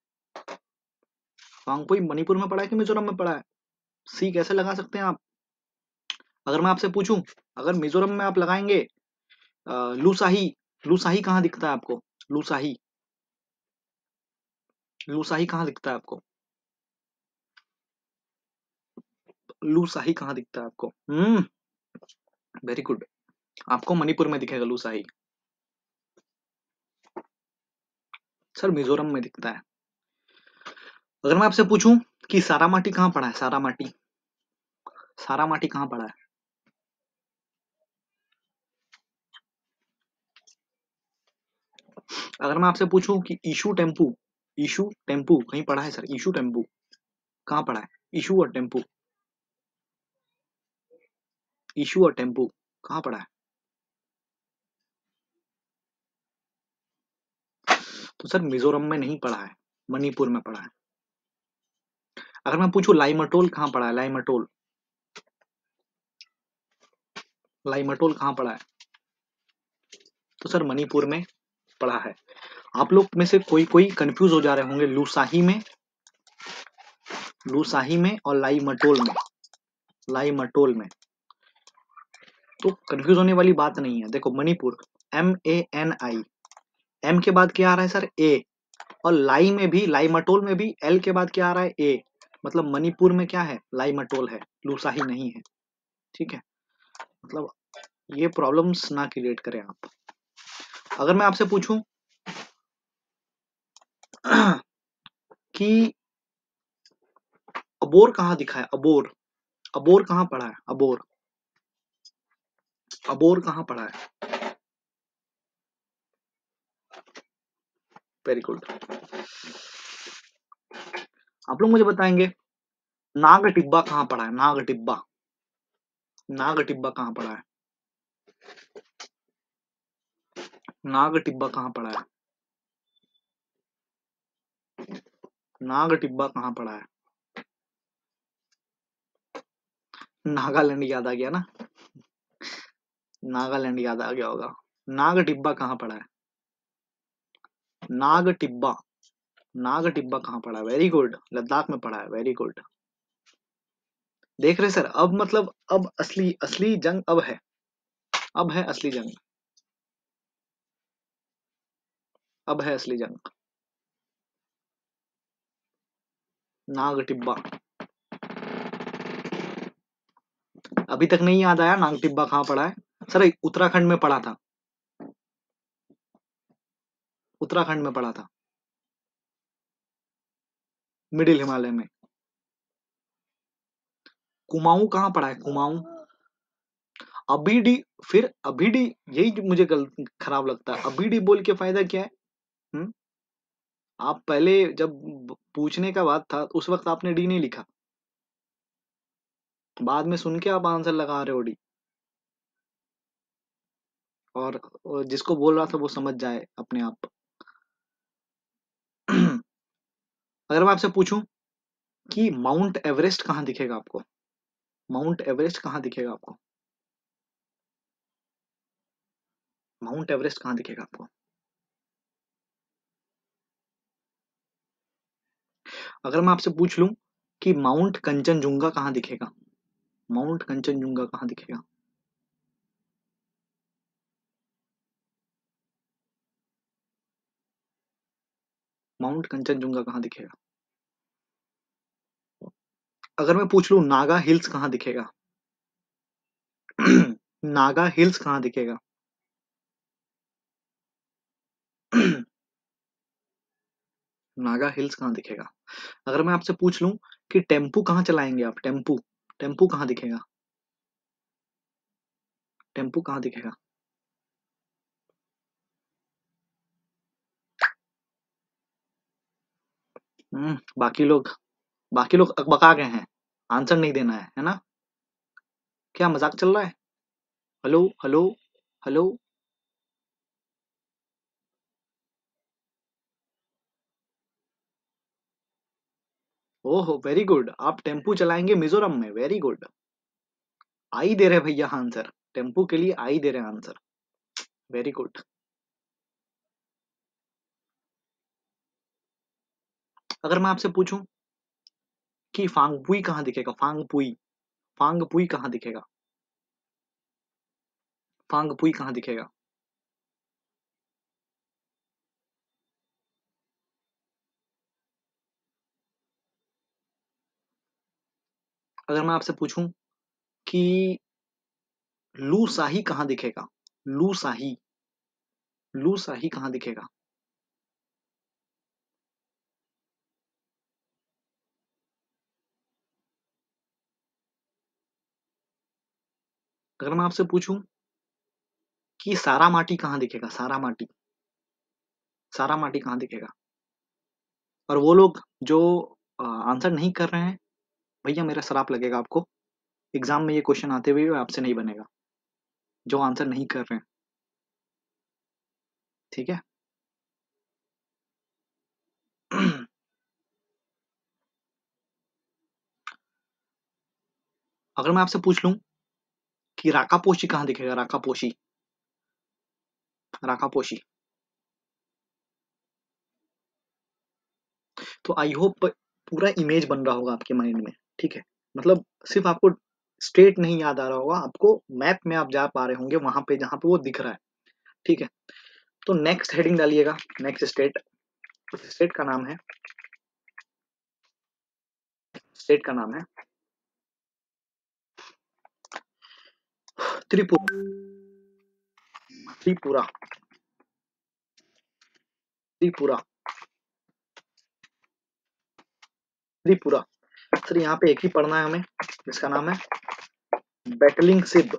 फांगपुई मणिपुर में पड़ा है कि मिजोरम में पड़ा है? सी कैसे लगा सकते हैं आप? अगर मैं आपसे पूछूं, अगर मिजोरम में आप लगाएंगे लूसाही। लूसाही कहाँ दिखता है आपको? लूसाही। लूसाही कहाँ दिखता है आपको? लूसाही कहाँ दिखता है आपको? Very good. आपको मणिपुर में दिखेगा लूसाही। सर मिजोरम में दिखता है। अगर मैं आपसे पूछूं कि सारामाटी कहाँ पड़ा है? सारामाटी। सारामाटी कहाँ पड़ा है? अगर मैं आपसे पूछूं कि ईशू टेम्पू, इशू टेम्पू कहीं पढ़ा है सर? इशू टेम्पू कहाँ पढ़ा है? इशू और टेम्पू, इशू और टेम्पू कहाँ पढ़ा है? तो सर मिजोरम में नहीं पढ़ा है, मणिपुर में पढ़ा है। अगर मैं पूछूं लाइमटोल कहाँ पढ़ा है? लाइमटोल, लाइमटोल कहाँ पढ़ा है? तो सर मणिपुर में पढ़ा है। आप लोग में से कोई कोई कंफ्यूज हो जा रहे होंगे लूसाही में, लूसाही में और लाइमटोल में, लाइमटोल में। तो कंफ्यूज होने वाली बात नहीं है। देखो मणिपुर, MANI, एम के बाद क्या आ रहा है सर? ए। और लाई में भी, लाइमटोल में भी एल के बाद क्या आ रहा है? ए। मतलब मणिपुर में क्या है? लाइमटोल है, लूसाही नहीं है। ठीक है, मतलब ये प्रॉब्लम्स ना क्रिएट करें आप। अगर मैं आपसे पूछूं कि अबोर कहाँ दिखा है? अबोर, अबोर कहाँ पढ़ा है? अबोर, अबोर कहाँ पढ़ा है? Very good. आप लोग मुझे बताएंगे नाग टिब्बा कहाँ पढ़ा है? नाग टिब्बा, नाग टिब्बा कहाँ पढ़ा है? नाग टिब्बा कहाँ पढ़ा है? नाग टिब्बा कहाँ पढ़ा है? नागालैंड याद आ गया ना? नागालैंड याद आ गया होगा। नाग टिब्बा कहाँ पढ़ा है? नाग टिब्बा, नाग टिब्बा कहाँ पढ़ा है? वेरी गुड, लद्दाख में पढ़ा है। Very good. देख रहे सर, अब मतलब अब असली असली जंग अब है, अब है असली जंग, अब है असली जंग। नाग टिब्बा अभी तक नहीं याद आया? नाग टिब्बा कहाँ पढ़ा है सर? उत्तराखंड में पढ़ा था, उत्तराखंड में पढ़ा था, मिडिल हिमालय में। कुमाऊं कहाँ पढ़ा है? कुमाऊं, अबीडी, फिर अबीडी, यही जो मुझे खराब लगता है। अबीडी बोल के फायदा क्या है? हुँ? आप पहले जब पूछने का बात था उस वक्त आपने डी नहीं लिखा, बाद में सुन के आप आंसर लगा रहे हो डी। और जिसको बोल रहा था वो समझ जाए अपने आप। अगर मैं आपसे पूछूं कि माउंट एवरेस्ट कहाँ दिखेगा आपको? माउंट एवरेस्ट कहाँ दिखेगा आपको? माउंट एवरेस्ट कहाँ दिखेगा आपको? अगर मैं आपसे पूछ लूं कि माउंट कंचनजुंगा कहाँ दिखेगा? माउंट कंचनजुंगा कहाँ दिखेगा? माउंट कंचनजुंगा कहाँ दिखेगा? अगर मैं पूछ लूं नागा हिल्स कहाँ दिखेगा? नागा हिल्स कहाँ दिखेगा? नागा हिल्स कहाँ दिखेगा? अगर मैं आपसे पूछ लूं कि टेम्पू कहाँ चलाएंगे आप? टेम्पू, टेम्पू कहाँ दिखेगा? टेम्पू कहाँ दिखेगा? बाकी लोग, बाकी लोग अकबका गए हैं, आंसर नहीं देना है ना? क्या मजाक चल रहा है? Hello hello hello. ओहो वेरी गुड, आप टेम्पू चलाएंगे मिजोरम में। वेरी गुड, आई दे रहे भैया आंसर, टेम्पू के लिए आई दे रहे आंसर। Very good. अगर मैं आपसे पूछूं कि फांगपुई कहाँ दिखेगा? फांगपुई, फांगपुई कहाँ दिखेगा? फांगपुई कहाँ दिखेगा? अगर मैं आपसे पूछूं कि लू शाही कहाँ दिखेगा? लू शाही, लू शाही कहाँ दिखेगा? अगर मैं आपसे पूछूं कि सारा माटी कहाँ दिखेगा? सारा माटी, सारा माटी कहाँ दिखेगा? और वो लोग जो आंसर नहीं कर रहे हैं, भैया मेरा श्राप लगेगा आपको, एग्जाम में ये क्वेश्चन आते हुए भी आपसे नहीं बनेगा, जो आंसर नहीं कर रहे हैं, ठीक है। अगर मैं आपसे पूछ लूं कि राकापोशी कहाँ दिखेगा, राकापोशी, राकापोशी, तो आई होप पूरा इमेज बन रहा होगा आपके माइंड में, ठीक है। मतलब सिर्फ आपको स्टेट नहीं याद आ रहा होगा, आपको मैप में आप जा पा रहे होंगे वहां पे जहां पे वो दिख रहा है, ठीक है। तो नेक्स्ट हेडिंग डालिएगा, नेक्स्ट स्टेट, उस स्टेट का नाम है, स्टेट का नाम है त्रिपुरा, त्रिपुरा, त्रिपुरा, त्रिपुरा। सर यहाँ पे एक ही पढ़ना है हमें, जिसका नाम है बैटलिंग सिब,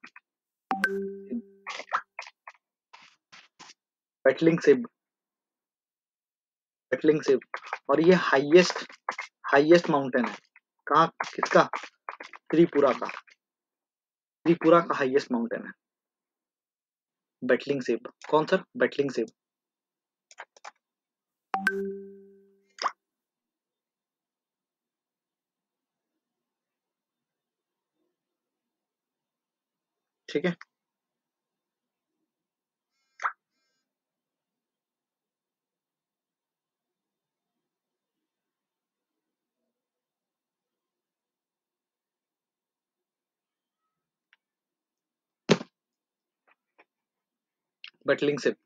बैटलिंग सिब, बैटलिंग सिब। और ये हाईएस्ट, हाईएस्ट माउंटेन है, कहाँ, किसका, त्रिपुरा का, त्रिपुरा का हाईएस्ट माउंटेन है बैटलिंग सिब। कौन सर, बैटलिंग सिब। ठीक है, बैटलिंग सिब,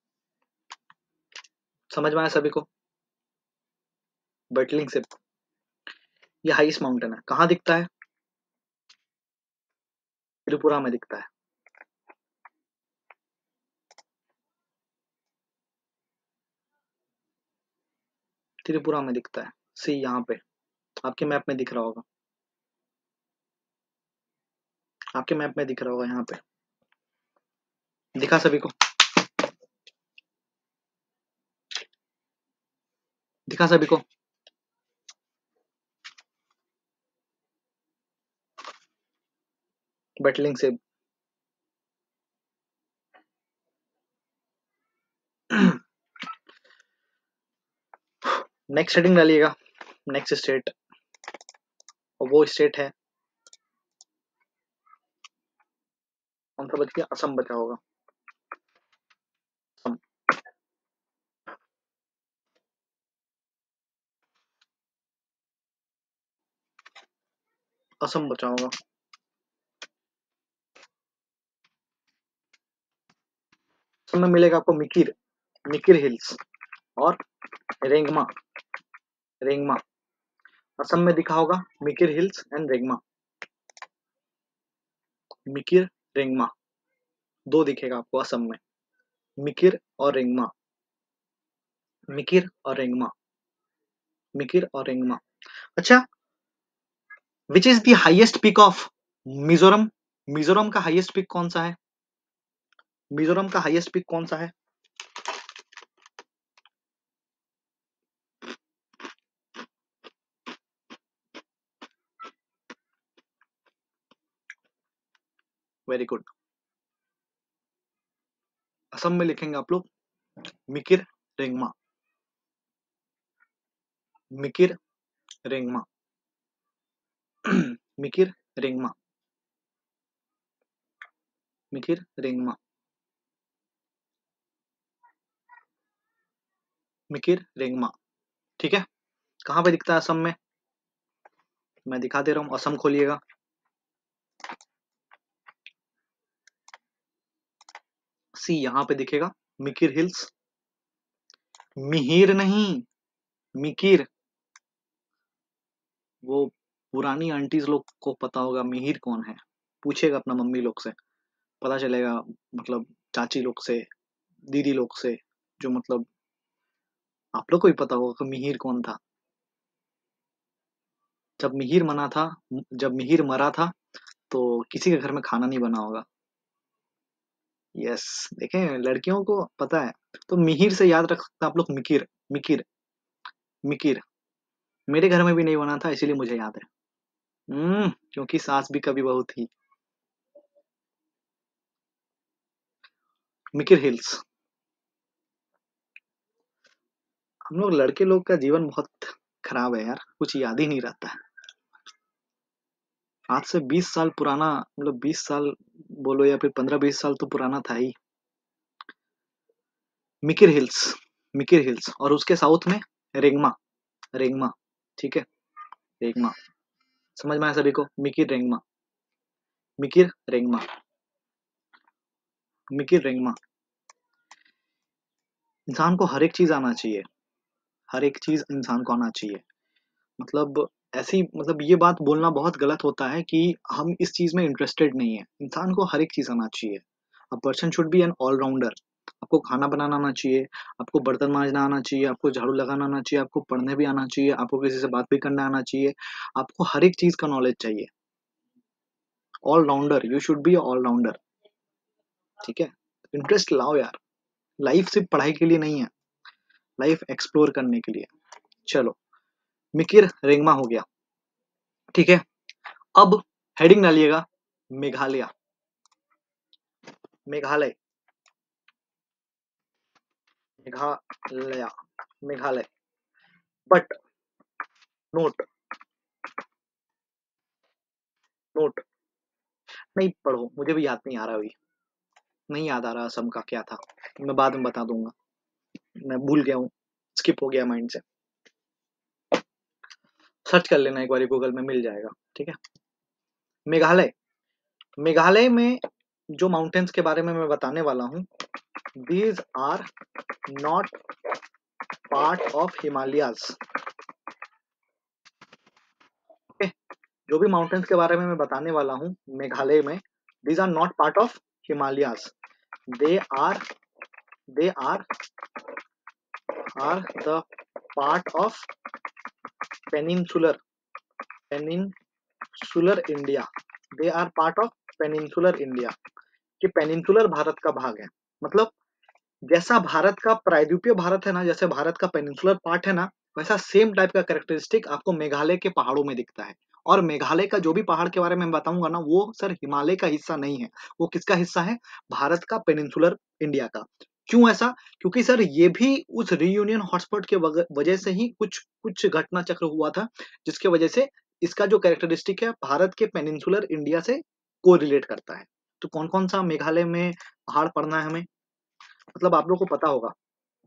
समझ में आया सभी को, बैटलिंग सिब, ये हाईएस्ट माउंटेन है, कहाँ दिखता है, त्रिपुरा में दिखता है। त्रिपुरा में दिखता है, सी यहाँ पे आपके मैप में दिख रहा होगा, आपके मैप में दिख रहा होगा, यहाँ पे दिखा सभी को, दिखा सभी को। बैटलिंग सिब। नेक्स्ट हेडिंग डालिएगा, नेक्स्ट स्टेट, और वो स्टेट है, कौन सा बच गया, असम बचा होगा, असम, असम बचा होगा। असम में मिलेगा आपको मिकिर, मिकिर हिल्स और रेंगमा, रेंगमा। असम में दिखा होगा मिकिर हिल्स एंड रेंगमा, मिकिर, रेंगमा, दो दिखेगा आपको असम में, मिकिर और रेंगमा, मिकिर और रेंगमा, मिकिर और रेंगमा। अच्छा, which is the highest peak of Mizoram, Mizoram का हाईएस्ट पीक कौन सा है, मिजोरम का हाईएस्ट पीक कौन सा है, वेरी गुड। असम में लिखेंगे आप लोग मिकिर रेंगमा, मिकिर रेंगमा, मिकिर रेंगमा, मिकिर रेंगमा, मिकिर रेंगमा, ठीक है। कहाँ पे दिखता है असम में, मैं दिखा दे रहा हूँ, असम खोलिएगा, सी यहाँ पे दिखेगा मिकिर हिल्स, मिहिर नहीं, मिकिर, वो पुरानी आंटीज लोग को पता होगा मिहिर कौन है, पूछेगा अपना मम्मी लोग से, पता चलेगा, मतलब चाची लोग से, दीदी लोग से, जो मतलब आप लोग को भी पता होगा कि मिहिर कौन था। जब मिहिर मना था, जब मिहिर मरा था, तो किसी के घर में खाना नहीं बना होगा। यस, देखें लड़कियों को पता है। तो मिहिर से याद रख सकते हैं आप लोग, मिकिर, मिकिर, मिकिर। मेरे घर में भी नहीं बना था, इसीलिए मुझे याद है। क्योंकि सास भी कभी बहू थी। मिकिर हिल्स। हम लोग लड़के लोग का जीवन बहुत खराब है यार, कुछ याद ही नहीं रहता है। आज से 20 साल पुराना, मतलब 20 साल बोलो या फिर 15-20 साल तो पुराना था ही। मिकिर हिल्स। मिकिर हिल्स और उसके साउथ में रेंगमा। रेंगमा। ठीक है। रेंगमा। समझ में आया सभी को? मिकिर रेंगमा। मिकिर रेंगमा। मिकिर रेंगमा। इंसान को हर एक चीज आना चाहिए। हर एक चीज इंसान को आना चाहिए। मतलब ऐसी, मतलब ये बात बोलना बहुत गलत होता है कि हम इस चीज में इंटरेस्टेड नहीं है। इंसान को हर एक चीज आना चाहिए। A person should be an allrounder. आपको खाना बनाना आना चाहिए, आपको बर्तन मांजना आना चाहिए, आपको झाड़ू लगाना आना चाहिए, आपको पढ़ने भी आना चाहिए, आपको किसी से बात भी करना आना चाहिए। आपको हर एक चीज का नॉलेज चाहिए। Allrounder, you should be allrounder. ठीक है। इंटरेस्ट लाओ यार। लाइफ सिर्फ पढ़ाई के लिए नहीं है, लाइफ एक्सप्लोर करने के लिए। चलो, मिकिर रेंगमा हो गया। ठीक है। अब हेडिंग डालिएगा Meghalaya. Meghalaya. Meghalaya. Meghalaya. But note. Note. नहीं पढ़ो, मुझे भी याद नहीं आ रहा अभी। नहीं याद आ रहा असम का क्या था। मैं बाद में बता दूंगा। मैं भूल गया हूँ, स्किप हो गया माइंड से। सर्च कर लेना एक बार, गूगल में मिल जाएगा। ठीक है। मेघालय। मेघालय में जो माउंटेन्स के बारे में मैं बताने वाला हूँ, these are not part of Himalayas. Okay. जो भी माउंटेन्स के बारे में मैं बताने वाला हूँ मेघालय में, these are not part of Himalayas. They are they are the part of peninsular peninsular India. They are part of peninsular India. कि पेनिनसुलर भारत का भाग है। मतलब जैसा भारत का प्रायद्वीपीय भारत है ना, जैसे भारत का पेनिनसुलर पार्ट है ना, वैसा सेम टाइप का कैरेक्टरिस्टिक आपको मेघालय के पहाड़ों में दिखता है। और मेघालय का जो भी पहाड़ के बारे में मैं बताऊंगा ना, वो सर हिमालय का हिस्सा नहीं है। वो किसका हिस्सा है? भारत का पेनिनसुलर इंडिया का। क्यों ऐसा? क्योंकि सर ये भी उस रीयूनियन हॉटस्पॉट के वजह से ही कुछ कुछ घटना चक्र हुआ था, जिसके वजह से इसका जो कैरेक्टरिस्टिक है भारत के पेनिनसुलर इंडिया से को रिलेट करता है। तो कौन कौन सा मेघालय में पहाड़ पड़ना है हमें, मतलब आप लोग को पता होगा।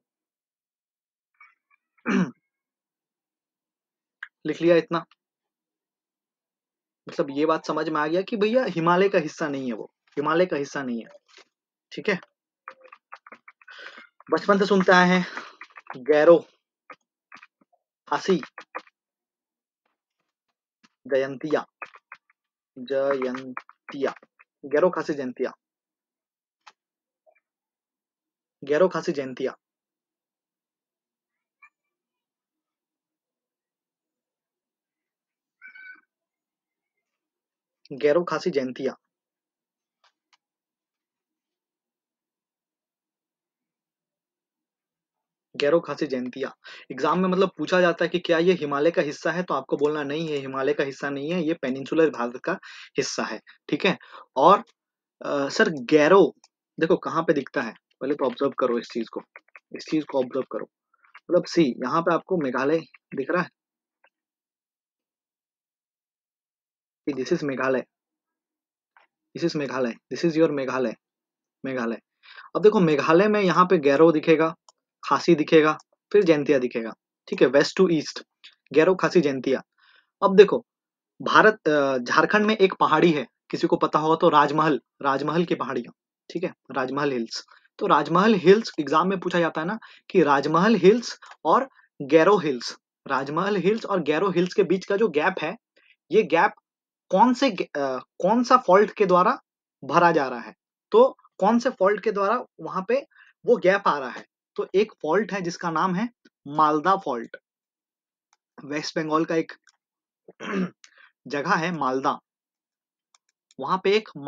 लिख लिया इतना? मतलब ये बात समझ में आ गया कि भैया हिमालय का हिस्सा नहीं है वो। हिमालय का हिस्सा नहीं है। ठीक है। बचपन से सुनते आए हैं गैरो, खासी, जयंतिया। जयंतिया। गैरो, खासी, जयंतिया। गैरो, खासी, जयंतिया। गैरो, खासी, जयंतिया। गैरो, खासी, जयंतिया। एग्जाम में मतलब पूछा जाता है कि क्या ये हिमालय का हिस्सा है, तो आपको बोलना नहीं है, हिमालय का हिस्सा नहीं है, ये पेनिनसुलर भारत का हिस्सा है। ठीक है। और सर गैरो देखो कहाँ पे दिखता है, पहले तो ऑब्जर्व करो इस चीज को। इस चीज को ऑब्जर्व करो। मतलब सी, यहाँ पे आपको मेघालय दिख रहा है कि this is Meghalaya. This is Meghalaya, this is your Meghalaya. Meghalaya. अब देखो मेघालय में यहाँ पे गैरो दिखेगा, खासी दिखेगा, फिर जैंतिया दिखेगा। ठीक है, वेस्ट टू ईस्ट, गैरो, खासी, जैंतिया। अब देखो भारत झारखंड में एक पहाड़ी है, किसी को पता होगा तो, राजमहल। राजमहल की पहाड़ियां। ठीक है, राजमहल हिल्स। तो राजमहल हिल्स एग्जाम में पूछा जाता है ना, कि राजमहल हिल्स और गैरो हिल्स, राजमहल हिल्स और गैरो हिल्स के बीच का जो गैप है, ये गैप कौन सा फॉल्ट के द्वारा भरा जा रहा है? तो कौन से फॉल्ट के द्वारा वहां पे वो गैप आ रहा है? तो एक फॉल्ट है जिसका नाम है मालदा फॉल्ट। वेस्ट बंगाल का एक जगह है मालदा, वहां पे एक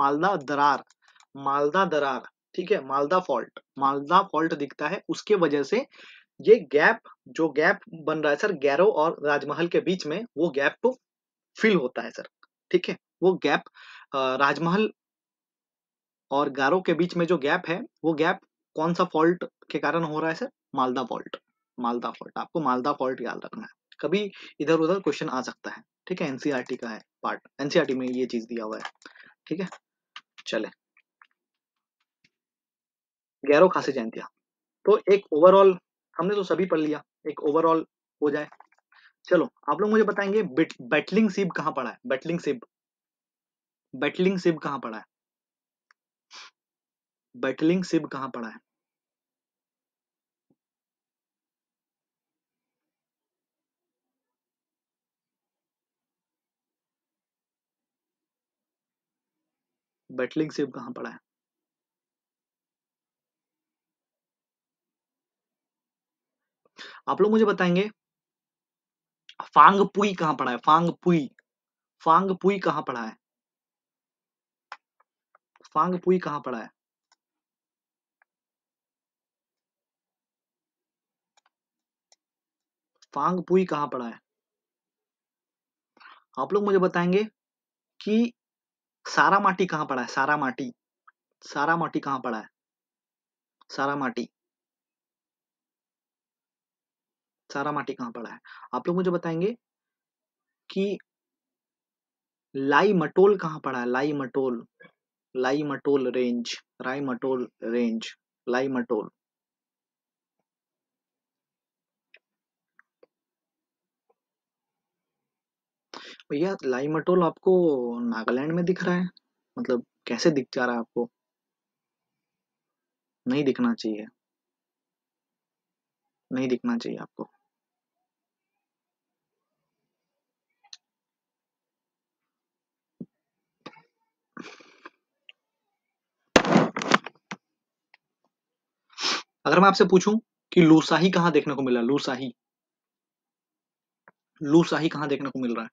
मालदा दरार। ठीक है, मालदा फॉल्ट दिखता है, उसके वजह से ये गैप, जो गैप बन रहा है सर गैरो और राजमहल के बीच में, वो गैप तो फिल होता है सर। ठीक है, वो गैप राजमहल और गारो के बीच में जो गैप है, वो गैप कौन सा फॉल्ट के कारण हो रहा है sir? Malda fault. Malda fault, आपको मालदा फॉल्ट याद रखना है, कभी इधर उधर क्वेश्चन आ सकता है। ठीक है, एनसीईआरटी का है पार्ट, एनसीईआरटी में ये चीज दिया हुआ है। ठीक है, चले गैरो खासी जयंतिया। तो एक ओवरऑल हमने तो सभी पढ़ लिया, एक ओवरऑल हो जाए। चलो आप लोग मुझे बताएंगे बैटलिंग सिप कहाँ पड़ा है? बैटलिंग सिप, बैटलिंग सिप कहाँ पड़ा है? बैटलिंग सिप कहाँ पड़ा है? बैटलिंग सिप कहाँ पड़ा है? आप लोग मुझे बताएंगे फांग पुई कहाँ पड़ा है? फांग पुई, फांग पुई कहाँ पड़ा है? फांग पुई कहाँ पड़ा है? फांग पुई कहाँ पड़ा है? आप लोग मुझे बताएंगे कि सारा माटी कहाँ पड़ा है? सारा माटी, सारा माटी कहाँ पड़ा है? सारा माटी, सारा माटी कहाँ पड़ा है? आप लोग मुझे बताएंगे कि लाई मटोल कहाँ पड़ा है? लाई मटोल, लाई मटोल रेंज, राई मटोल रेंज, लाई मटोल। भैया लाई मटोल आपको नागालैंड में दिख रहा है? मतलब कैसे दिख जा रहा है आपको? नहीं दिखना चाहिए, नहीं दिखना चाहिए आपको। अगर मैं आपसे पूछूं कि लूसाही कहाँ देखने को मिला? लूसाही, लूसाही कहाँ देखने को मिल रहा है?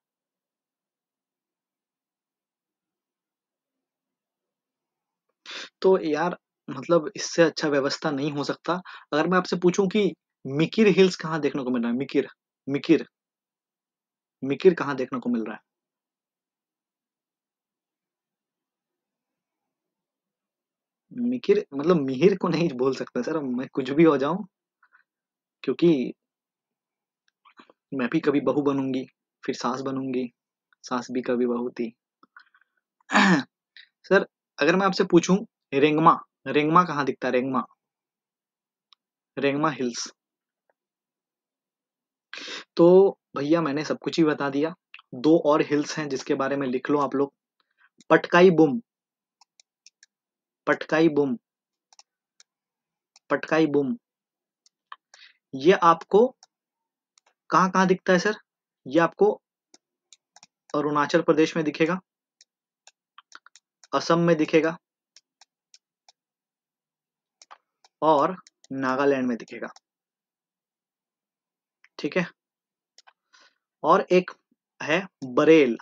तो यार मतलब इससे अच्छा व्यवस्था नहीं हो सकता। अगर मैं आपसे पूछूं कि मिकिर हिल्स कहाँ देखने को मिल रहा है? मिकिर, मिकिर, मिकिर कहाँ देखने को मिल रहा है? मिकिर मतलब मिहिर को नहीं बोल सकता सर, मैं कुछ भी हो जाऊं, क्योंकि मैं भी कभी बहू बनूंगी, फिर सास बनूंगी, सास भी कभी बहू थी। सर अगर मैं आपसे पूछूं रेंगमा, रेंगमा कहाँ दिखता है? रेंगमा, रेंगमा हिल्स। तो भैया मैंने सब कुछ ही बता दिया। दो और हिल्स हैं जिसके बारे में लिख लो आप लोग। पटकाई बुम, पटकाई बुम, पटकाई बुम, ये आपको कहाँ कहाँ दिखता है सर? ये आपको अरुणाचल प्रदेश में दिखेगा, असम में दिखेगा और नागालैंड में दिखेगा। ठीक है, और एक है Barail,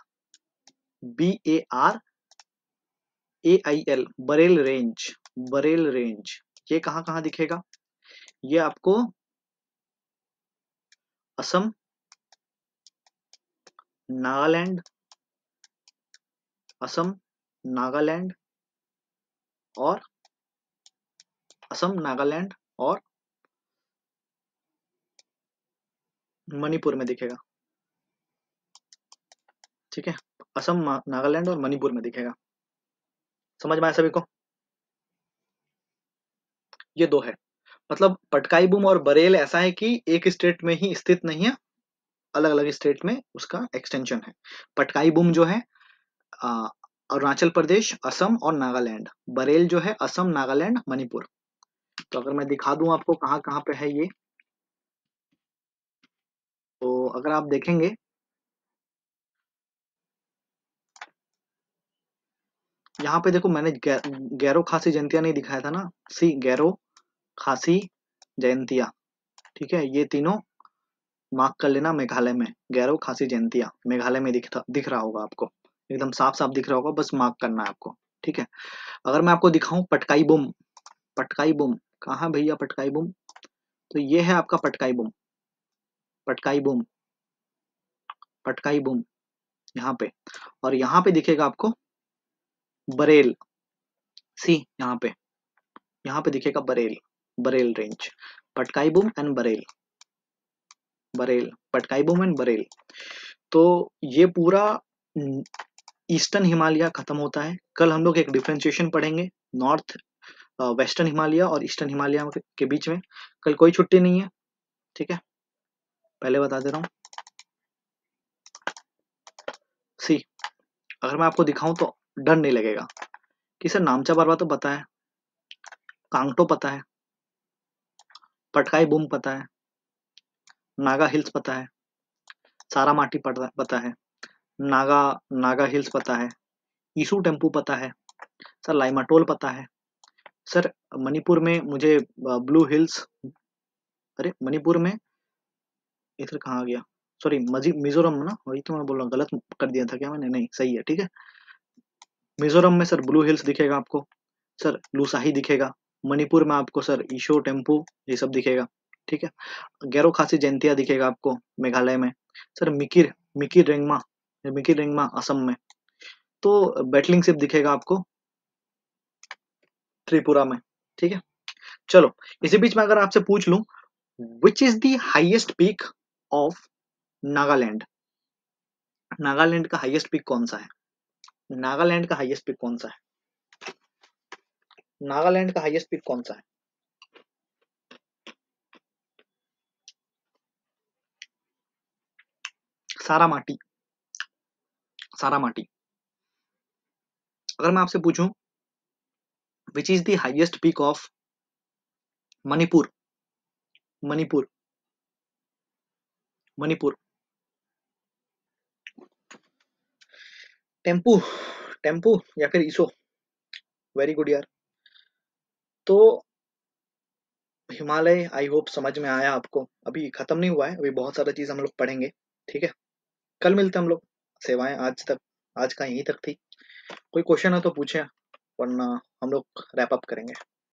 BARAIL, Barail range, Barail range. ये कहाँ कहाँ दिखेगा? ये आपको असम, नागालैंड, असम, नागालैंड और असम, नागालैंड और मणिपुर में दिखेगा। ठीक है, असम, नागालैंड और मणिपुर में दिखेगा। समझ में आया सभी को? ये दो है। मतलब पटकाई बूम और बरेल ऐसा है कि एक स्टेट में ही स्थित नहीं है, अलग अलग स्टेट में उसका एक्सटेंशन है। पटकाई बूम जो है अ, अरुणाचल प्रदेश, असम और नागालैंड। बरेल जो है असम, नागालैंड, मणिपुर। तो अगर मैं दिखा दूं आपको कहाँ कहाँ पे है ये, तो अगर आप देखेंगे यहाँ पे देखो, मैंने गैरो खासी जयंतिया नहीं दिखाया था ना? सी गैरो खासी जयंतिया। ठीक है, ये तीनों मार्क कर लेना मेघालय में। गैरो खासी जयंतिया मेघालय में दिख रहा होगा आपको, एकदम साफ साफ दिख रहा होगा, बस मार्क करना है आपको। ठीक है, अगर मैं आपको दिखाऊं पटकाई बुम, पटकाई बुम कहाँ भैया? पटकाई बुम तो ये है आपका पटकाई बूम, पटकाई बूम, पटकाई बूम यहाँ पे। और यहाँ पे दिखेगा आपको बरेल, सी यहाँ पे दिखेगा Barail, Barail range, Patkai Bum and Barail, Barail, Patkai Bum and Barail. तो ये पूरा ईस्टर्न हिमालय खत्म होता है। कल हम लोग एक डिफ्रेंशिएशन पढ़ेंगे नॉर्थ वेस्टर्न हिमालय और ईस्टर्न हिमालय के बीच में। कल कोई छुट्टी नहीं है, ठीक है, पहले बता दे रहा हूँ। सी अगर मैं आपको दिखाऊं तो डर नहीं लगेगा कि सर नामचा पर्वत तो पता है, कांगटो पता है, पटकाई बूम पता है, नागा हिल्स पता है, सारा माटी पता है, नागा नागा हिल्स पता है, ईसू टेम्पू पता है, सर लाइमाटोल पता है, सर मणिपुर में मुझे ब्लू हिल्स, अरे मणिपुर में इधर कहाँ आ गया, सॉरी मिजोरम ना, वही तो मैं बोल रहा हूँ, गलत कर दिया था क्या मैंने, नहीं सही है, ठीक है। मिजोरम में सर ब्लू हिल्स दिखेगा आपको, सर लूसाही दिखेगा, मणिपुर में आपको सर ईशो टेम्पू ये सब दिखेगा, ठीक है। गैरो खासी जयंतिया दिखेगा आपको मेघालय में, सर मिकिर मिकिर रेंगमा, मिकिर रेंगमा असम में। तो बैटलिंग शिप दिखेगा आपको त्रिपुरा में, ठीक है। चलो इसी बीच में अगर आपसे पूछ लूं which is the highest peak of Nagaland, Nagaland का हाईएस्ट पीक कौन सा है, नागालैंड का हाईएस्ट पीक कौन सा है, नागालैंड का हाईएस्ट पीक कौन सा है? सारा माटी, सारा माटी। अगर मैं आपसे पूछूं which is the highest peak of Manipur, Manipur, Manipur, Tempu, Tempu या फिर ईसो, वेरी गुड यार। तो हिमालय आई होप समझ में आया आपको, अभी खत्म नहीं हुआ है, अभी बहुत सारा चीज हम लोग पढ़ेंगे, ठीक है। कल मिलते हैं हम लोग, सेवाएं आज तक, आज का यहीं तक थी। कोई क्वेश्चन है तो पूछे, वरना हम लोग रैप अप करेंगे।